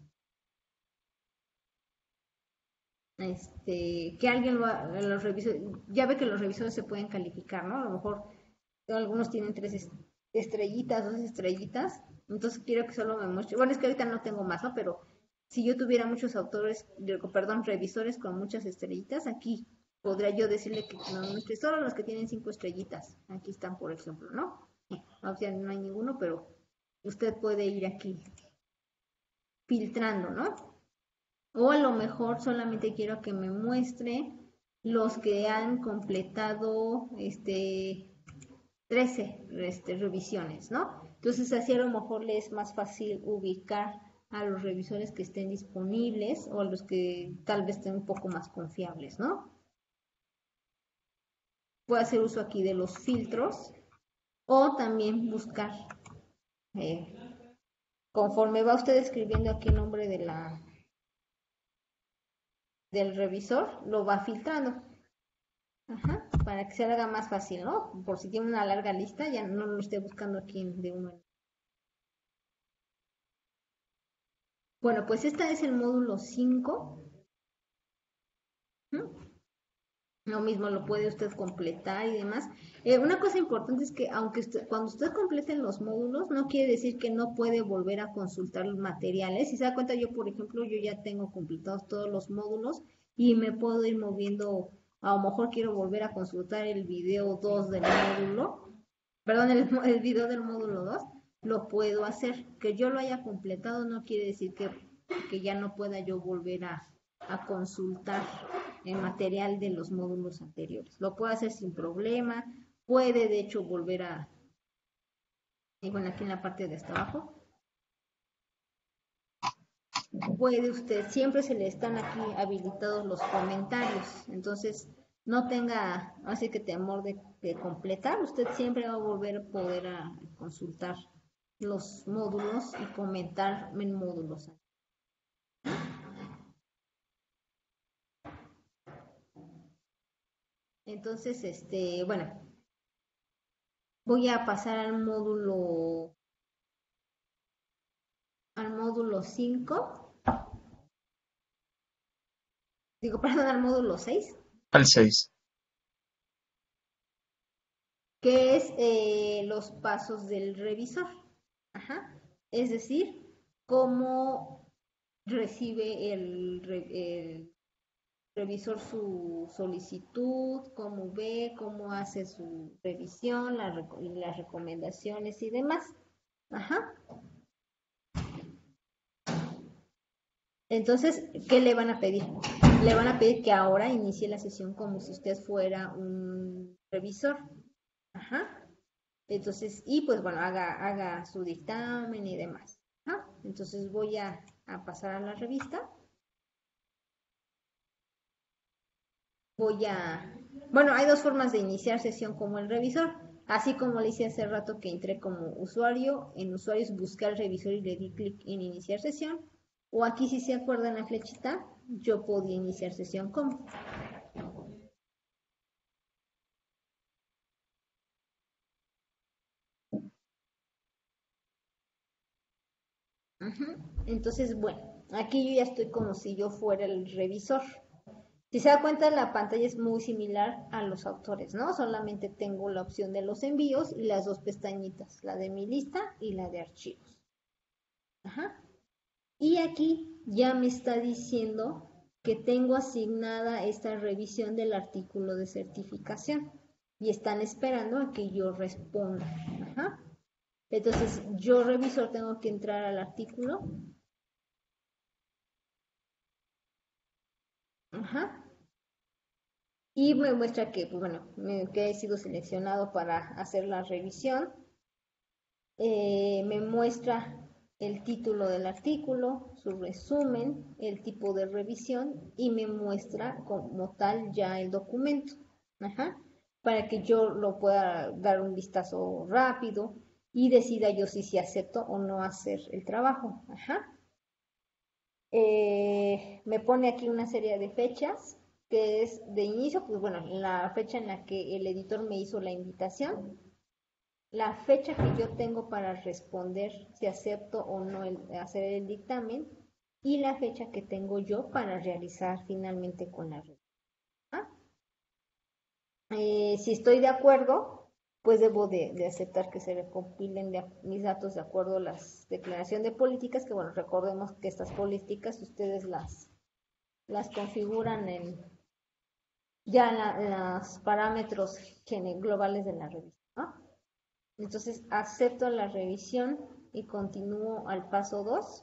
este, que alguien lo ha, los revisores, ya ve que los revisores se pueden calificar, ¿no? A lo mejor algunos tienen tres estrellitas, dos estrellitas, entonces quiero que solo me muestre, bueno, es que ahorita no tengo más, ¿no? Pero si yo tuviera muchos autores, perdón, revisores con muchas estrellitas, aquí podría yo decirle que me muestre solo los que tienen cinco estrellitas, aquí están, por ejemplo, ¿no? O sea, no hay ninguno, pero usted puede ir aquí filtrando, ¿no? O a lo mejor solamente quiero que me muestre los que han completado este trece este, revisiones, ¿no? Entonces así a lo mejor le es más fácil ubicar a los revisores que estén disponibles o a los que tal vez estén un poco más confiables, ¿no? Puede hacer uso aquí de los filtros o también buscar, eh, conforme va usted escribiendo aquí el nombre de la, del revisor, lo va filtrando. Ajá, para que se haga más fácil, ¿no? Por si tiene una larga lista, ya no lo esté buscando aquí de uno. Bueno, pues este es el módulo cinco. ¿Mm? Lo mismo lo puede usted completar y demás. Eh, una cosa importante es que aunque usted, cuando usted complete los módulos, no quiere decir que no puede volver a consultar los materiales. Si se da cuenta, yo, por ejemplo, yo ya tengo completados todos los módulos y me puedo ir moviendo. A lo mejor quiero volver a consultar el video dos del módulo, perdón, el, el video del módulo dos, lo puedo hacer. Que yo lo haya completado no quiere decir que, que ya no pueda yo volver a, a consultar el material de los módulos anteriores. Lo puede hacer sin problema, puede de hecho volver a, y bueno, aquí en la parte de hasta abajo, puede usted, siempre se le están aquí habilitados los comentarios, entonces no tenga así que temor de, de completar, usted siempre va a volver a poder a consultar los módulos y comentar en módulos. Entonces, este, bueno, voy a pasar al módulo al módulo cinco, digo, perdón, al módulo seis, al seis. que es eh, los pasos del revisor. Ajá. Es decir, cómo recibe el, el revisor su solicitud, cómo ve, cómo hace su revisión, la, las recomendaciones y demás. Ajá. Entonces, ¿qué le van a pedir? le van a pedir que ahora inicie la sesión como si usted fuera un revisor. Ajá. Entonces, y pues bueno, haga, haga su dictamen y demás. Ajá. Entonces voy a, a pasar a la revista. Voy a... Bueno, hay dos formas de iniciar sesión como el revisor. Así como le hice hace rato que entré como usuario, en usuarios buscar el revisor y le di clic en iniciar sesión. O aquí si se acuerdan la flechita, yo podía iniciar sesión como. Ajá. Entonces, bueno, aquí yo ya estoy como si yo fuera el revisor. Si se da cuenta, la pantalla es muy similar a los autores, ¿no? Solamente tengo la opción de los envíos y las dos pestañitas, la de mi lista y la de archivos. Ajá. Y aquí ya me está diciendo que tengo asignada esta revisión del artículo de certificación y están esperando a que yo responda. Ajá. Entonces, yo revisor tengo que entrar al artículo. Ajá. Y me muestra que, pues bueno, que he sido seleccionado para hacer la revisión. Eh, me muestra el título del artículo, su resumen, el tipo de revisión y me muestra como tal ya el documento. Ajá. Para que yo lo pueda dar un vistazo rápido y decida yo si, si acepto o no hacer el trabajo. Ajá. Eh, me pone aquí una serie de fechas que es de inicio, pues bueno, la fecha en la que el editor me hizo la invitación, la fecha que yo tengo para responder si acepto o no el, hacer el dictamen y la fecha que tengo yo para realizar finalmente con la red. ¿Ah? Eh, si estoy de acuerdo, pues debo de, de aceptar que se recompilen de, mis datos de acuerdo a la declaración de políticas, que bueno, recordemos que estas políticas ustedes las, las configuran en ya la, los parámetros globales de la revista, ¿no? Entonces acepto la revisión y continúo al paso dos.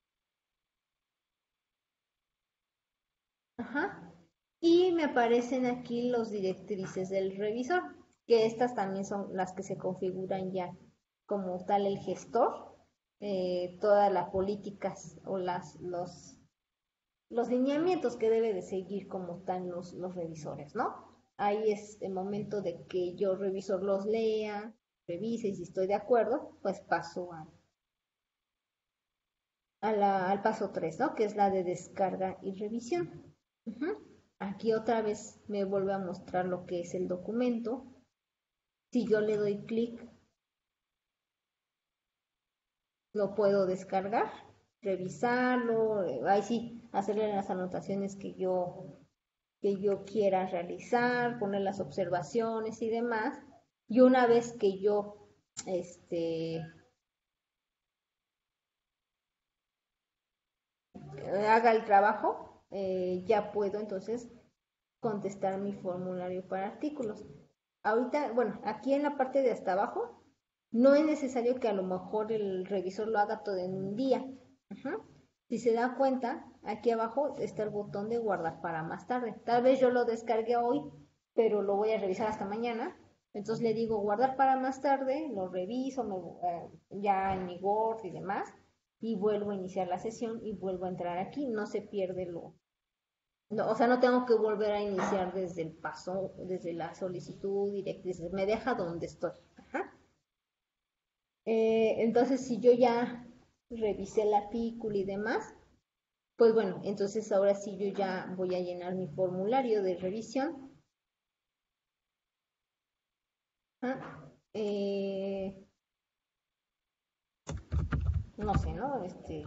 Ajá. Y me aparecen aquí los directrices del revisor, que estas también son las que se configuran ya como tal el gestor, eh, todas las políticas o las, los, los lineamientos que debe de seguir como tal los, los revisores, ¿no? Ahí es el momento de que yo revisor los lea, revise y si estoy de acuerdo, pues paso a, a la, al paso tres, ¿no? Que es la de descarga y revisión. Uh-huh. Aquí otra vez me vuelve a mostrar lo que es el documento. Si yo le doy clic, lo puedo descargar, revisarlo, ahí sí, hacerle las anotaciones que yo, que yo quiera realizar, poner las observaciones y demás. Y una vez que yo este, haga el trabajo, eh, ya puedo entonces contestar mi formulario para artículos. Ahorita, bueno, aquí en la parte de hasta abajo, no es necesario que a lo mejor el revisor lo haga todo en un día. Ajá. Si se da cuenta, aquí abajo está el botón de guardar para más tarde. Tal vez yo lo descargué hoy, pero lo voy a revisar hasta mañana. Entonces le digo guardar para más tarde, lo reviso me, eh, ya en mi Word y demás, y vuelvo a iniciar la sesión y vuelvo a entrar aquí. No se pierde lo, no, o sea, no tengo que volver a iniciar desde el paso, desde la solicitud directa, me deja donde estoy. Ajá. Eh, entonces, si yo ya revisé el artículo y demás, pues bueno, entonces ahora sí yo ya voy a llenar mi formulario de revisión. Ajá. Eh, no sé, ¿no? Este,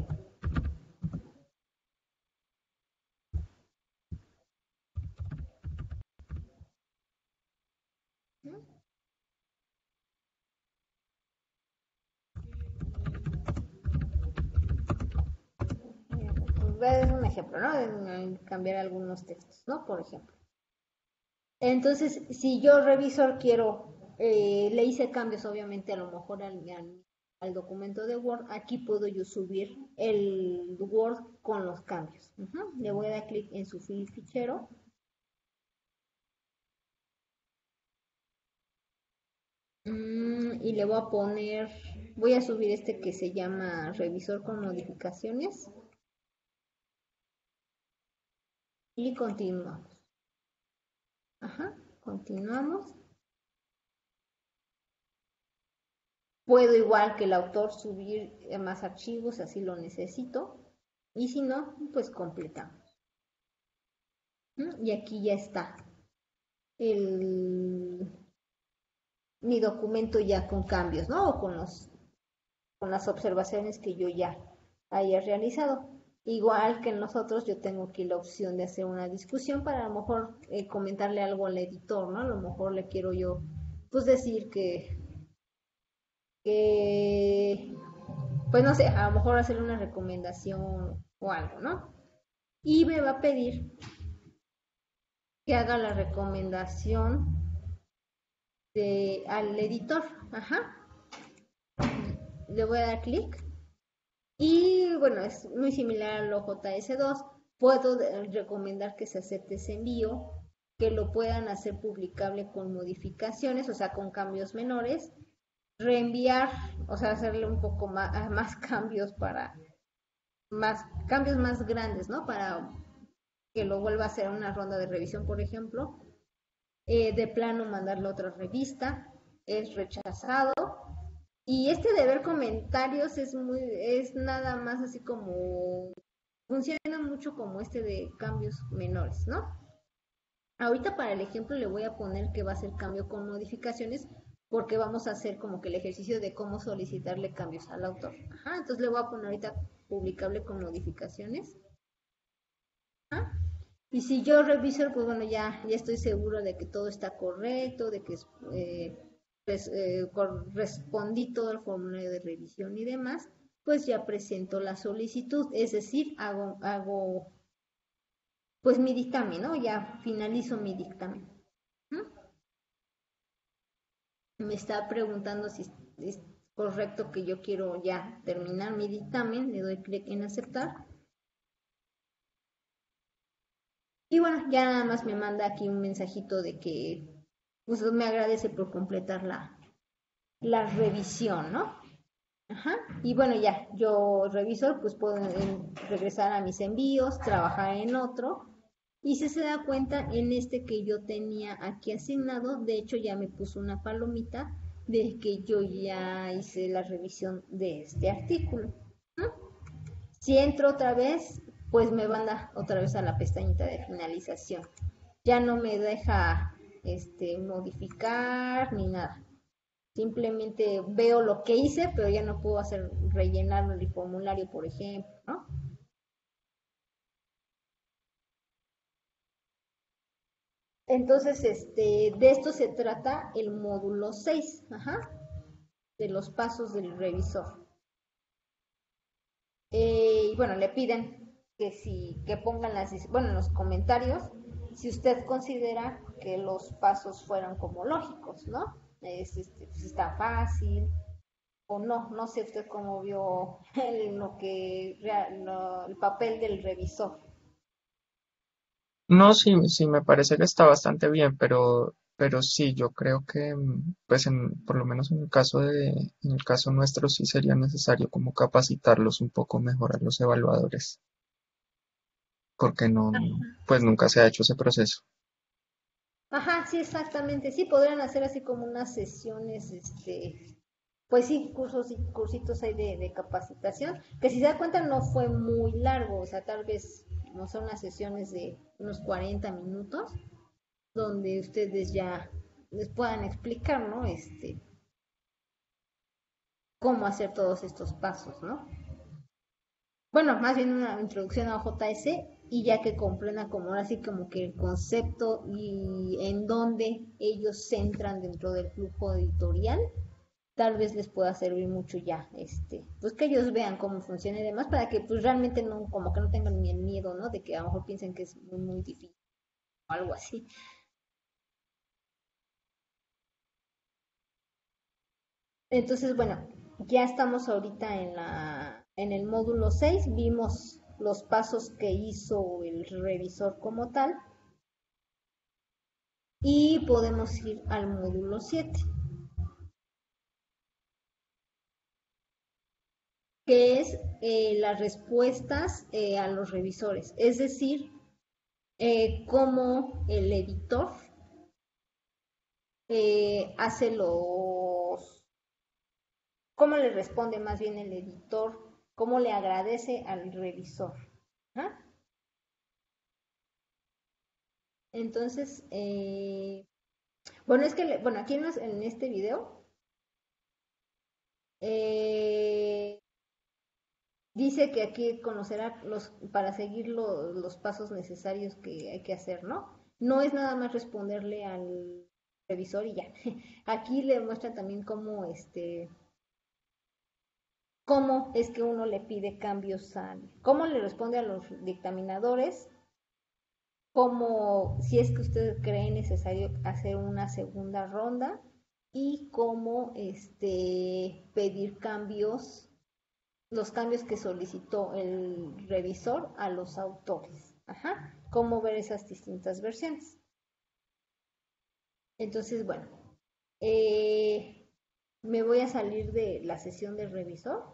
es un ejemplo, ¿no? En, en cambiar algunos textos, ¿no? Por ejemplo. Entonces, si yo revisor quiero, eh, le hice cambios obviamente a lo mejor al, al al documento de Word, aquí puedo yo subir el Word con los cambios. Uh-huh. Le voy a dar clic en su fichero. Mm, y le voy a poner, voy a subir este que se llama revisor con modificaciones. Y continuamos. Ajá, continuamos. Puedo igual que el autor subir más archivos, así lo necesito. Y si no, pues completamos. ¿Mm? Y aquí ya está el, mi documento ya con cambios, ¿no? O con, los, con las observaciones que yo ya haya realizado. Igual que nosotros, yo tengo aquí la opción de hacer una discusión para a lo mejor eh, comentarle algo al editor, ¿no? A lo mejor le quiero yo, pues decir que, que pues no sé, a lo mejor hacerle una recomendación o algo, ¿no? Y me va a pedir que haga la recomendación de, al editor, ajá, le voy a dar clic y bueno, es muy similar a lo J S dos, puedo recomendar que se acepte ese envío, que lo puedan hacer publicable con modificaciones, o sea, con cambios menores, reenviar, o sea, hacerle un poco más, más cambios para más cambios más grandes, ¿no? Para que lo vuelva a hacer una ronda de revisión, por ejemplo. Eh, de plano mandarlo a otra revista, es rechazado. Y este de ver comentarios es muy, es nada más así como, funciona mucho como este de cambios menores, ¿no? Ahorita para el ejemplo le voy a poner que va a ser cambio con modificaciones porque vamos a hacer como que el ejercicio de cómo solicitarle cambios al autor. Ajá, entonces le voy a poner ahorita publicable con modificaciones. Ajá. Y si yo reviso, pues bueno, ya, ya estoy seguro de que todo está correcto, de que eh, pues, eh, correspondí todo el formulario de revisión y demás, pues ya presento la solicitud, es decir, hago, hago pues mi dictamen, ¿no? Ya finalizo mi dictamen. ¿Mm? Me está preguntando si es correcto que yo quiero ya terminar mi dictamen, le doy clic en aceptar. Y bueno, ya nada más me manda aquí un mensajito de que pues me agradece por completar la, la revisión, ¿no? Ajá. Y bueno, ya, yo revisor, pues puedo en, regresar a mis envíos, trabajar en otro. Y si se da cuenta, en este que yo tenía aquí asignado, de hecho ya me puso una palomita de que yo ya hice la revisión de este artículo. ¿No? Si entro otra vez, pues me manda otra vez a la pestañita de finalización. Ya no me deja este, modificar ni nada. Simplemente veo lo que hice, pero ya no puedo hacer rellenar el formulario, por ejemplo, ¿no? Entonces, este, de esto se trata el módulo seis, ajá, de los pasos del revisor. Eh, y bueno, le piden que si que pongan las, bueno, en los comentarios si usted considera que los pasos fueran como lógicos, ¿no? Es, este, pues está fácil o no, no sé usted cómo vio el, lo que lo, el papel del revisor. No, sí, sí, me parece que está bastante bien, pero, pero sí, yo creo que, mm, pues, en, por lo menos en el caso de, en el caso nuestro, sí sería necesario como capacitarlos un poco mejor a los evaluadores, porque no, pues nunca se ha hecho ese proceso. Ajá, sí, exactamente. Sí, podrían hacer así como unas sesiones, este, pues sí, cursos y cursitos ahí de, de capacitación, que si se da cuenta no fue muy largo, o sea, tal vez no son unas sesiones de unos cuarenta minutos, donde ustedes ya les puedan explicar, ¿no? Este, cómo hacer todos estos pasos, ¿no? Bueno, más bien una introducción a J S y ya que comprendan como así como que el concepto y en dónde ellos se entran dentro del flujo editorial, tal vez les pueda servir mucho ya, este, pues que ellos vean cómo funciona y demás para que pues realmente no, como que no tengan ni el miedo, ¿no? De que a lo mejor piensen que es muy, muy difícil o algo así. Entonces, bueno, ya estamos ahorita en la en el módulo seis, vimos los pasos que hizo el revisor como tal y podemos ir al módulo siete, que es eh, las respuestas eh, a los revisores, es decir, eh, cómo el editor eh, hace los, cómo le responde más bien el editor, cómo le agradece al revisor. ¿Ah? Entonces, eh, bueno, es que, bueno, aquí en, los, en este video eh, dice que aquí conocerá los, para seguir lo, los pasos necesarios que hay que hacer, ¿no? No es nada más responderle al revisor y ya. Aquí le muestra también cómo, este, cómo es que uno le pide cambios a, cómo le responde a los dictaminadores, cómo, si es que usted cree necesario hacer una segunda ronda y cómo este, pedir cambios, los cambios que solicitó el revisor a los autores. Ajá, cómo ver esas distintas versiones. Entonces, bueno, eh, me voy a salir de la sesión del revisor.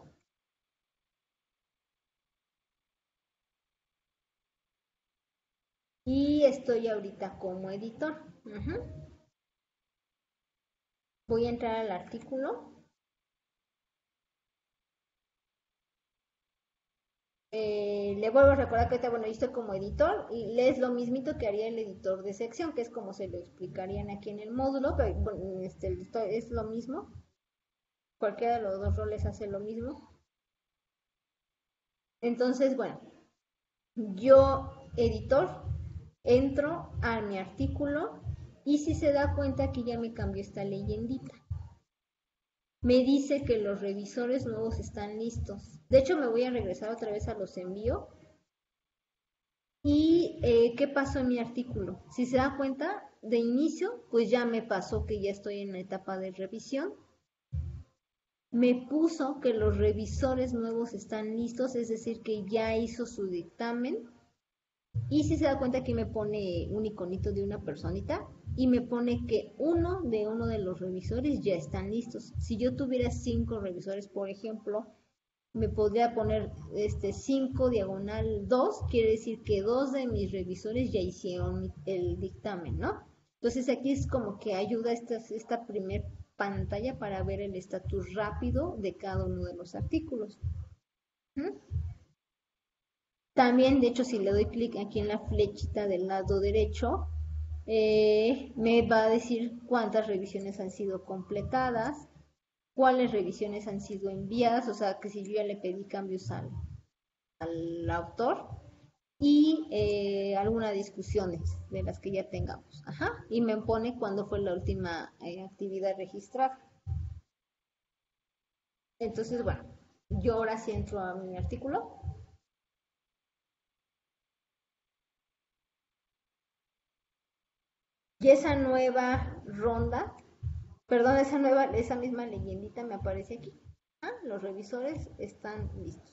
Y estoy ahorita como editor. Uh-huh. Voy a entrar al artículo. Eh, le vuelvo a recordar que ahorita, bueno, yo estoy como editor y es lo mismito que haría el editor de sección, que es como se lo explicarían aquí en el módulo, pero bueno, este, es lo mismo. Cualquiera de los dos roles hace lo mismo. Entonces, bueno, yo, editor, entro a mi artículo y si se da cuenta aquí ya me cambió esta leyendita. Me dice que los revisores nuevos están listos. De hecho, me voy a regresar otra vez a los envío. ¿Y eh, qué pasó en mi artículo? Si se da cuenta, de inicio, pues ya me pasó que ya estoy en la etapa de revisión. Me puso que los revisores nuevos están listos, es decir, que ya hizo su dictamen. Y si se da cuenta, aquí me pone un iconito de una personita y me pone que uno de uno de los revisores ya están listos. Si yo tuviera cinco revisores, por ejemplo, me podría poner este cinco diagonal dos, quiere decir que dos de mis revisores ya hicieron el dictamen, ¿no? Entonces aquí es como que ayuda esta, esta primer pantalla para ver el estatus rápido de cada uno de los artículos. ¿Mm? También, de hecho, si le doy clic aquí en la flechita del lado derecho, eh, me va a decir cuántas revisiones han sido completadas, cuáles revisiones han sido enviadas, o sea, que si yo ya le pedí cambios al, al autor y eh, algunas discusiones de las que ya tengamos. Ajá, y me pone cuándo fue la última eh, actividad registrada. Entonces, bueno, yo ahora sí entro a mi artículo. Y esa nueva ronda, perdón, esa nueva, esa misma leyendita me aparece aquí. Ah, los revisores están listos.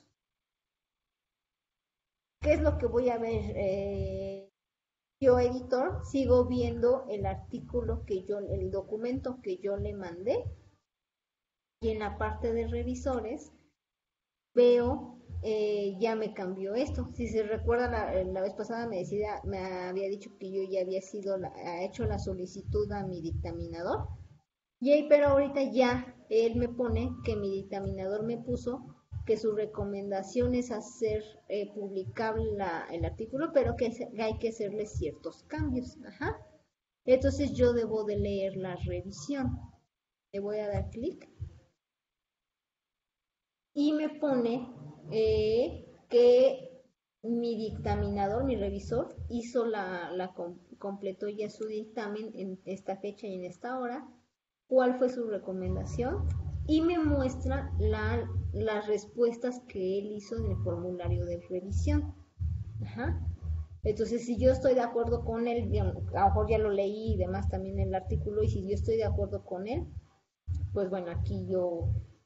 ¿Qué es lo que voy a ver? Eh, yo, editor, sigo viendo el artículo que yo, el documento que yo le mandé. Y en la parte de revisores veo, eh, ya me cambió esto. Si se recuerda, la, la vez pasada me, decía, me había dicho que yo ya había sido la, hecho la solicitud a mi dictaminador. Y ahí, pero ahorita ya él me pone que mi dictaminador me puso que su recomendación es hacer eh, publicable la, el artículo, pero que hay que hacerle ciertos cambios. Ajá. Entonces yo debo de leer la revisión. Le voy a dar clic y me pone eh, que mi dictaminador, mi revisor, hizo la, la completó ya su dictamen en esta fecha y en esta hora, cuál fue su recomendación y me muestra la, las respuestas que él hizo en el formulario de revisión. Ajá. Entonces, si yo estoy de acuerdo con él, digamos, a lo mejor ya lo leí y demás también en el artículo, y si yo estoy de acuerdo con él, pues bueno, aquí yo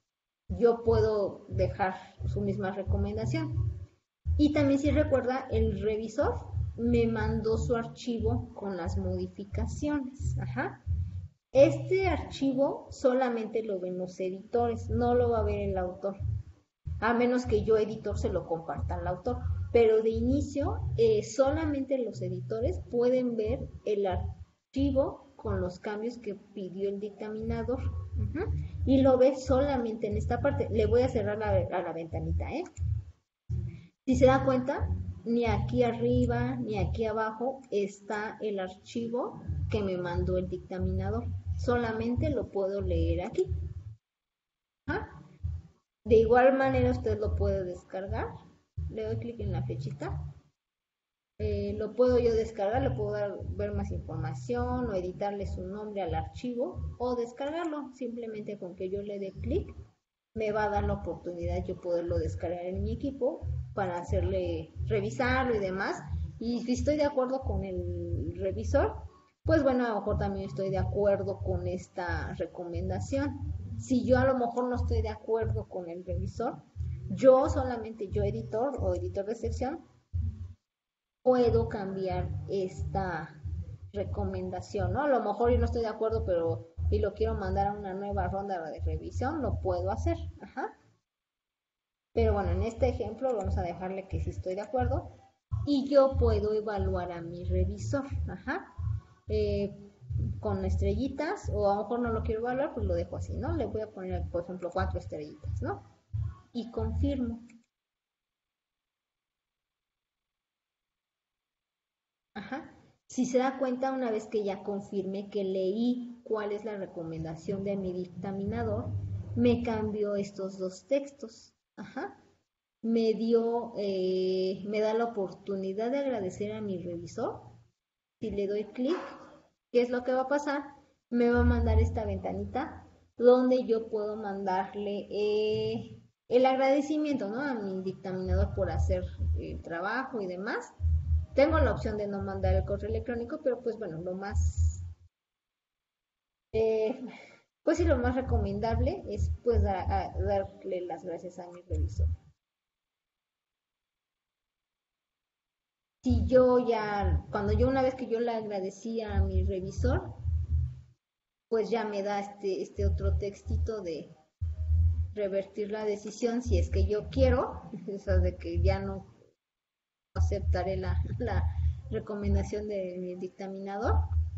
yo puedo dejar su misma recomendación. Y también, si recuerda, el revisor me mandó su archivo con las modificaciones. Ajá. Este archivo solamente lo ven los editores, no lo va a ver el autor, a menos que yo, editor, se lo comparta al autor. Pero de inicio, eh, solamente los editores pueden ver el archivo con los cambios que pidió el dictaminador. Uh-huh. Y lo ve solamente en esta parte. Le voy a cerrar la, a la ventanita, ¿eh? Si se da cuenta, ni aquí arriba ni aquí abajo está el archivo que me mandó el dictaminador. Solamente lo puedo leer aquí. ¿Ah? De igual manera usted lo puede descargar. Le doy clic en la flechita. Eh, lo puedo yo descargar, le puedo dar, ver más información o editarle su nombre al archivo o descargarlo. Simplemente con que yo le dé clic me va a dar la oportunidad yo poderlo descargar en mi equipo para hacerle, revisarlo y demás. Y si estoy de acuerdo con el revisor, pues bueno, a lo mejor también estoy de acuerdo con esta recomendación. Si yo a lo mejor no estoy de acuerdo con el revisor, yo solamente, yo editor o editor de sección, puedo cambiar esta recomendación, ¿no? A lo mejor yo no estoy de acuerdo, pero y lo quiero mandar a una nueva ronda de revisión, lo puedo hacer. Ajá. Pero bueno, en este ejemplo vamos a dejarle que sí estoy de acuerdo y yo puedo evaluar a mi revisor. Ajá. Eh, con estrellitas, o a lo mejor no lo quiero evaluar, pues lo dejo así, ¿no? Le voy a poner, por ejemplo, cuatro estrellitas, ¿no? Y confirmo. Ajá. Si se da cuenta, una vez que ya confirme que leí cuál es la recomendación de mi dictaminador, me cambió estos dos textos. Ajá. Me dio, eh, me da la oportunidad de agradecer a mi revisor. Si le doy clic, ¿qué es lo que va a pasar? Me va a mandar esta ventanita donde yo puedo mandarle eh, el agradecimiento, ¿no? A mi dictaminador por hacer el trabajo y demás. Tengo la opción de no mandar el correo electrónico, pero pues bueno, lo más, eh, pues sí, lo más recomendable es pues a, a darle las gracias a mi revisor. Si yo ya, cuando yo una vez que yo le agradecí a mi revisor, pues ya me da este, este otro textito de revertir la decisión si es que yo quiero, o sea, de que ya no aceptaré la, la recomendación de mi dictaminador.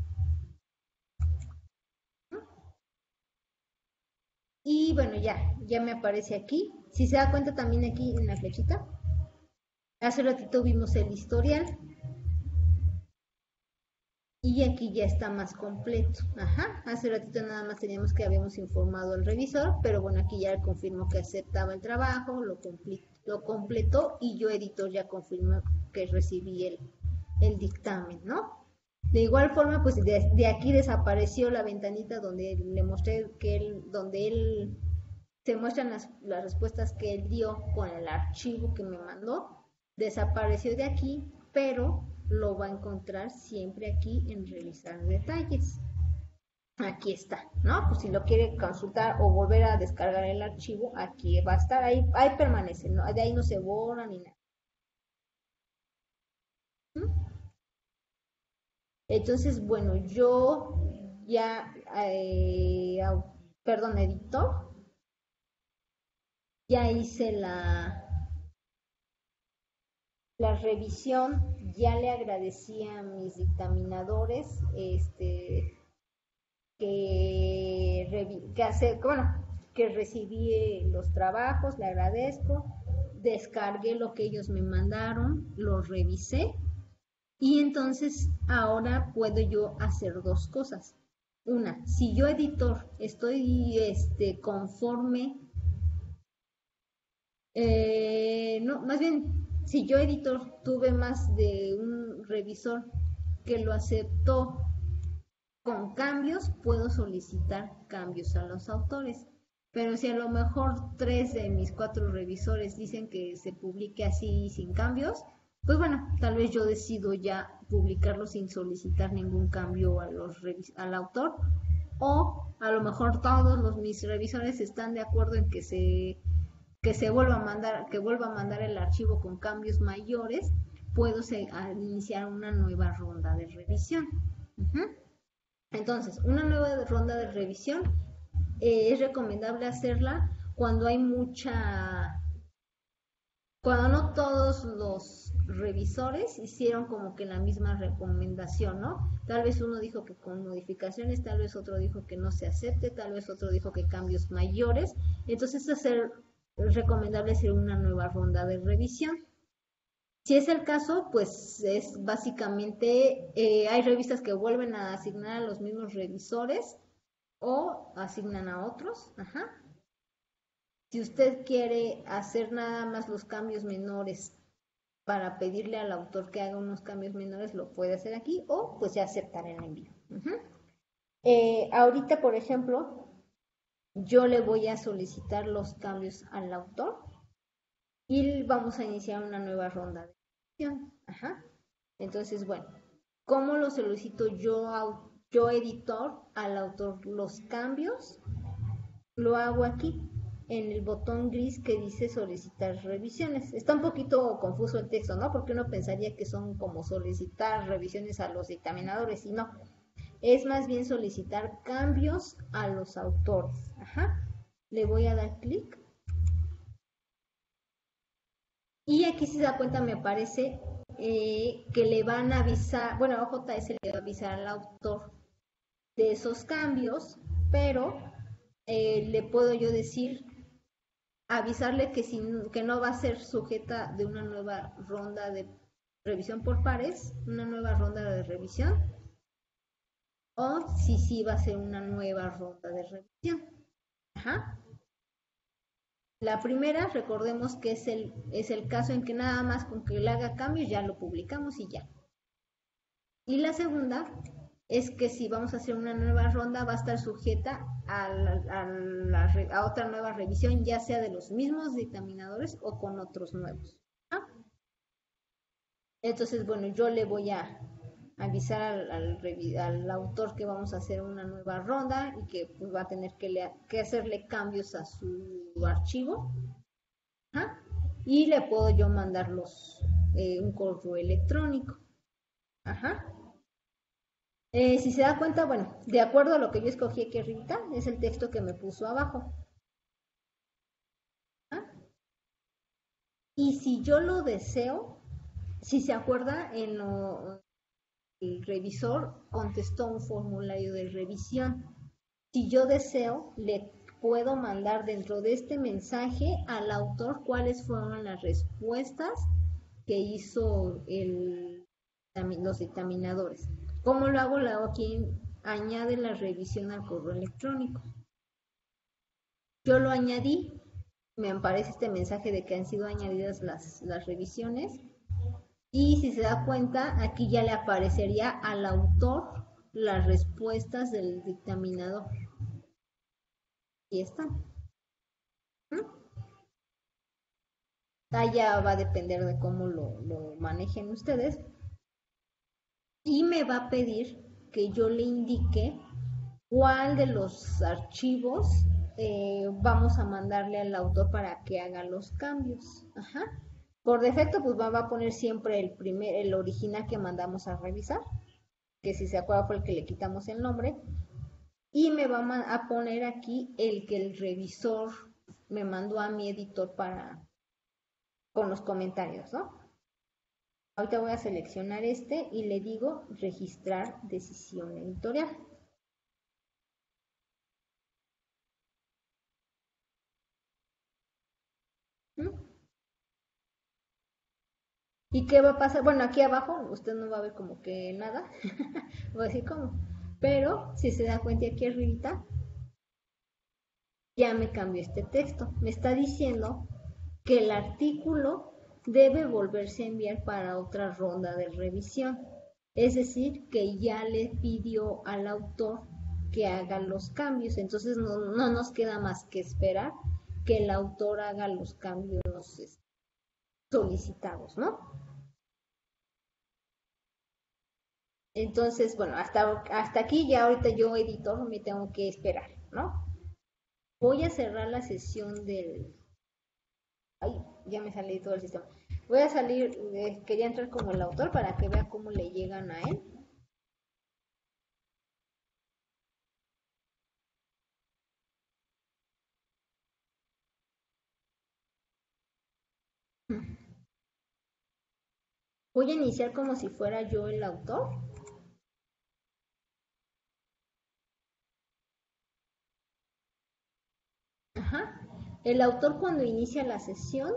Y bueno, ya, ya me aparece aquí. Si se da cuenta también aquí en la flechita, hace ratito vimos el historial y aquí ya está más completo. Ajá, hace ratito nada más teníamos que habíamos informado al revisor, pero bueno, aquí ya confirmó que aceptaba el trabajo, lo, lo completó y yo, editor, ya confirmó que recibí el, el dictamen, ¿no? De igual forma, pues de, de aquí desapareció la ventanita donde le mostré que él, donde él se muestran las, las respuestas que él dio con el archivo que me mandó. Desapareció de aquí, pero lo va a encontrar siempre aquí en revisar detalles. Aquí está, ¿no? Pues si lo quiere consultar o volver a descargar el archivo, aquí va a estar, ahí, ahí permanece, ¿no? De ahí no se borra ni nada. Entonces, bueno, yo ya, eh, perdón, editor, ya hice la, la revisión, ya le agradecí a mis dictaminadores, este, que, que hace, bueno, que recibí los trabajos, le agradezco, descargué lo que ellos me mandaron, lo revisé. Y entonces ahora puedo yo hacer dos cosas. Una, si yo, editor, estoy este, conforme, eh, no, más bien, si yo, editor, tuve más de un revisor que lo aceptó con cambios, puedo solicitar cambios a los autores. Pero si a lo mejor tres de mis cuatro revisores dicen que se publique así sin cambios, pues bueno, tal vez yo decido ya publicarlo sin solicitar ningún cambio a los al autor, o a lo mejor todos los mis revisores están de acuerdo en que se que se vuelva a mandar, que vuelva a mandar el archivo con cambios mayores, puedo se, iniciar una nueva ronda de revisión. Uh-huh. Entonces, una nueva ronda de revisión eh, es recomendable hacerla cuando hay mucha, cuando no todos los revisores hicieron como que la misma recomendación, ¿no? Tal vez uno dijo que con modificaciones, tal vez otro dijo que no se acepte, tal vez otro dijo que cambios mayores. Entonces, hacer es recomendable hacer una nueva ronda de revisión. Si es el caso, pues es básicamente, eh, hay revistas que vuelven a asignar a los mismos revisores o asignan a otros. Ajá. Si usted quiere hacer nada más los cambios menores para pedirle al autor que haga unos cambios menores, lo puede hacer aquí o pues ya aceptar el envío. Uh-huh. Eh, ahorita, por ejemplo, yo le voy a solicitar los cambios al autor y vamos a iniciar una nueva ronda de edición. Ajá. Entonces, bueno, ¿cómo lo solicito yo, yo editor al autor los cambios? Lo hago aquí en el botón gris que dice solicitar revisiones. Está un poquito confuso el texto, ¿no? Porque uno pensaría que son como solicitar revisiones a los dictaminadores y no. Es más bien solicitar cambios a los autores. Ajá. Le voy a dar clic. Y aquí si se da cuenta me aparece eh, que le van a avisar, bueno, O J S le va a avisar al autor de esos cambios, pero eh, le puedo yo decir, avisarle que, si, que no va a ser sujeta de una nueva ronda de revisión por pares, una nueva ronda de revisión, o si sí va a ser una nueva ronda de revisión. Ajá. La primera, recordemos que es el, es el caso en que nada más con que le haga cambios ya lo publicamos y ya. Y la segunda es que si vamos a hacer una nueva ronda va a estar sujeta a, la, a, la, a otra nueva revisión, ya sea de los mismos dictaminadores o con otros nuevos. ¿Ah? Entonces, bueno, yo le voy a avisar al, al, al autor que vamos a hacer una nueva ronda y que pues, va a tener que, le, que hacerle cambios a su archivo. ¿Ah? Y le puedo yo mandar los, eh, un correo electrónico. Ajá. Eh, si se da cuenta, bueno, de acuerdo a lo que yo escogí aquí arriba, es el texto que me puso abajo. ¿Ah? Y si yo lo deseo, si se acuerda, en lo, el revisor contestó un formulario de revisión. Si yo deseo, le puedo mandar dentro de este mensaje al autor cuáles fueron las respuestas que hizo el, los dictaminadores. ¿Cómo lo hago? Lo hago aquí en añade la revisión al correo electrónico. Yo lo añadí, me aparece este mensaje de que han sido añadidas las, las revisiones y si se da cuenta, aquí ya le aparecería al autor las respuestas del dictaminador. Y están. ¿Mm? Ya va a depender de cómo lo, lo manejen ustedes. Y me va a pedir que yo le indique cuál de los archivos eh, vamos a mandarle al autor para que haga los cambios. Ajá. Por defecto, pues va a poner siempre el primer, el original que mandamos a revisar, que si se acuerda fue el que le quitamos el nombre, y me va a poner aquí el que el revisor me mandó a mi editor para con los comentarios, ¿no? Ahorita voy a seleccionar este y le digo registrar decisión editorial. ¿Mm? ¿Y qué va a pasar? Bueno, aquí abajo usted no va a ver como que nada. Voy a decir cómo. Pero si se da cuenta aquí arriba, ya me cambió este texto. Me está diciendo que el artículo debe volverse a enviar para otra ronda de revisión. Es decir, que ya le pidió al autor que haga los cambios. Entonces no, no nos queda más que esperar que el autor haga los cambios solicitados, ¿no? Entonces, bueno, hasta, hasta aquí ya ahorita yo, editor, me tengo que esperar, ¿no? Voy a cerrar la sesión del... Ay, ya me salí todo el sistema. Voy a salir, eh, quería entrar como el autor para que vea cómo le llegan a él. Voy a iniciar como si fuera yo el autor. Ajá. El autor cuando inicia la sesión,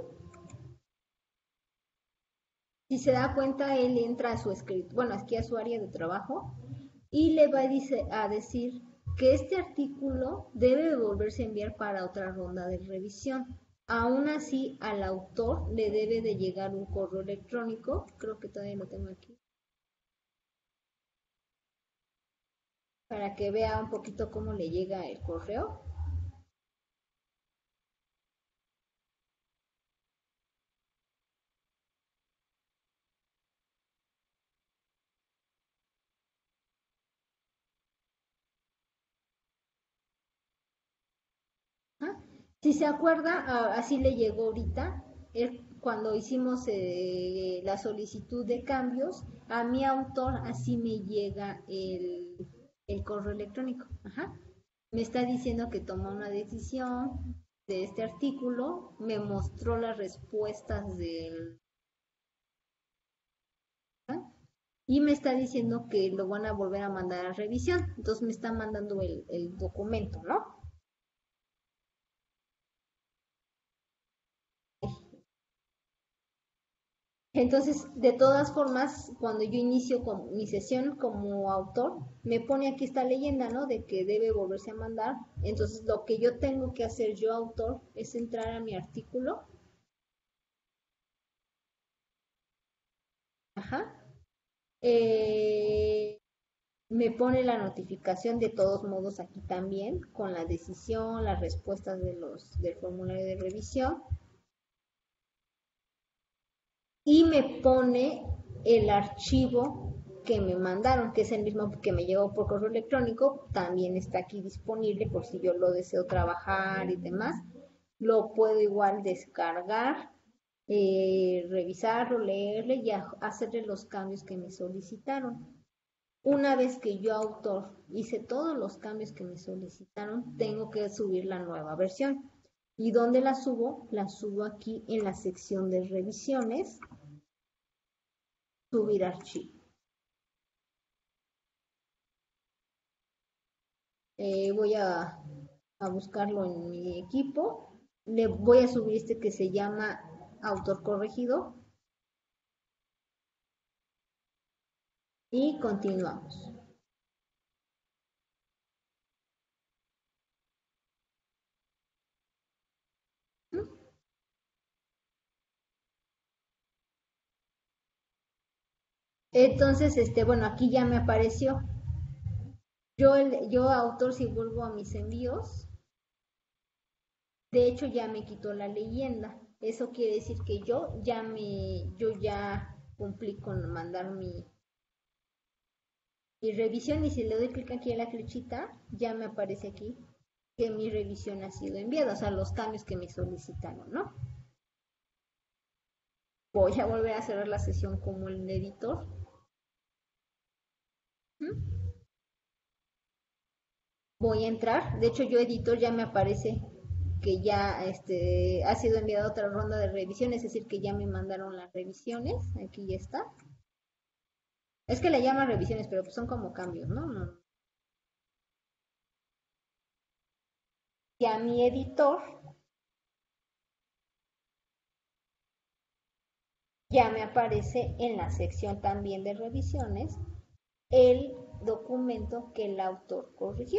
si se da cuenta, él entra a su escrito, bueno, aquí a su área de trabajo y le va a, dice, a decir que este artículo debe volverse a enviar para otra ronda de revisión. Aún así, al autor le debe de llegar un correo electrónico, creo que todavía lo tengo aquí, para que vea un poquito cómo le llega el correo. ¿Ah? Si se acuerda, así le llegó ahorita, él, cuando hicimos eh, la solicitud de cambios, a mi autor así me llega el, el correo electrónico. Ajá. Me está diciendo que tomó una decisión de este artículo, me mostró las respuestas del... ¿ah? Y me está diciendo que lo van a volver a mandar a revisión. Entonces me está mandando el, el documento, ¿no? Entonces, de todas formas, cuando yo inicio con mi sesión como autor, me pone aquí esta leyenda, ¿no? De que debe volverse a mandar. Entonces, lo que yo tengo que hacer yo, autor, es entrar a mi artículo. Ajá. Eh, me pone la notificación de todos modos aquí también, con la decisión, las respuestas de los, del formulario de revisión. Y me pone el archivo que me mandaron, que es el mismo que me llegó por correo electrónico, también está aquí disponible por si yo lo deseo trabajar y demás. Lo puedo igual descargar, eh, revisarlo, leerle y hacerle los cambios que me solicitaron. Una vez que yo, autor, hice todos los cambios que me solicitaron, tengo que subir la nueva versión. ¿Y dónde la subo? La subo aquí en la sección de revisiones, subir archivo. Eh, voy a, a buscarlo en mi equipo. Le voy a subir este que se llama autor corregido. Y continuamos. Entonces, este, bueno, aquí ya me apareció. Yo, el, yo autor, si vuelvo a mis envíos, de hecho ya me quitó la leyenda. Eso quiere decir que yo ya me, yo ya cumplí con mandar mi, mi revisión, y si le doy clic aquí en la flechita, ya me aparece aquí que mi revisión ha sido enviada, o sea, los cambios que me solicitaron, ¿no? Voy a volver a cerrar la sesión como el editor. ¿Mm? Voy a entrar, de hecho yo, editor, ya me aparece que ya este, ha sido enviada otra ronda de revisión, es decir, que ya me mandaron las revisiones, aquí ya está. Es que le llaman revisiones, pero pues son como cambios, ¿no? no. Y a mi editor ya me aparece en la sección también de revisiones el documento que el autor corrigió.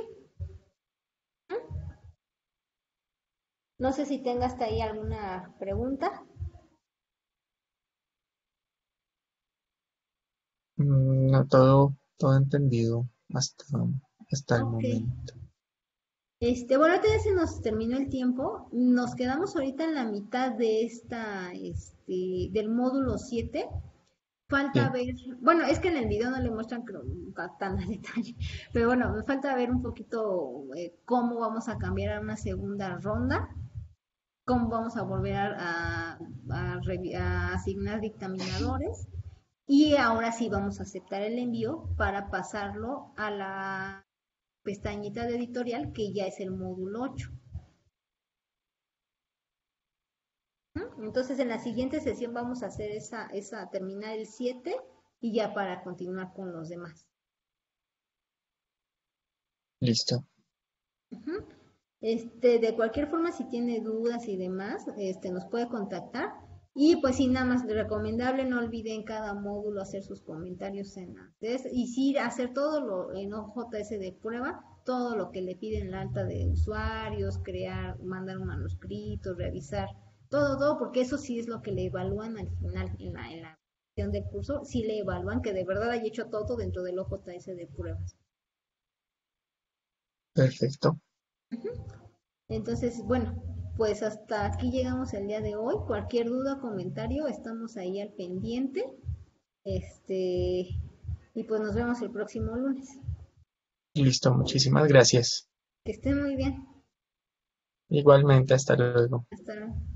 No sé si tenga hasta ahí alguna pregunta. Mm, No, todo, todo entendido hasta, hasta el Ok. momento. Este, bueno, ahorita ya se nos terminó el tiempo. Nos quedamos ahorita en la mitad de esta, este, del módulo siete. falta Sí, ver, bueno, es que en el video no le muestran creo, tan a detalle, pero bueno, me falta ver un poquito eh, cómo vamos a cambiar a una segunda ronda, cómo vamos a volver a, a, revi- a asignar dictaminadores y ahora sí vamos a aceptar el envío para pasarlo a la pestañita de editorial que ya es el módulo ocho. ¿Mm? Entonces en la siguiente sesión vamos a hacer esa, esa, terminar el siete y ya para continuar con los demás. listo. Ujú. Este, de cualquier forma, si tiene dudas y demás, este, nos puede contactar. Y pues sí, nada más recomendable, no olviden cada módulo hacer sus comentarios en antes y sí hacer todo lo en O J S de prueba, todo lo que le piden la alta de usuarios, crear, mandar un manuscrito, revisar, todo, todo, porque eso sí es lo que le evalúan al final en la, en la sesión del curso, sí le evalúan que de verdad haya hecho todo dentro del O J S de pruebas. Perfecto. Entonces, bueno, pues hasta aquí llegamos el día de hoy. Cualquier duda, comentario, estamos ahí al pendiente. Este, y pues nos vemos el próximo lunes. Listo, muchísimas gracias. Que estén muy bien. Igualmente, hasta luego. Hasta luego.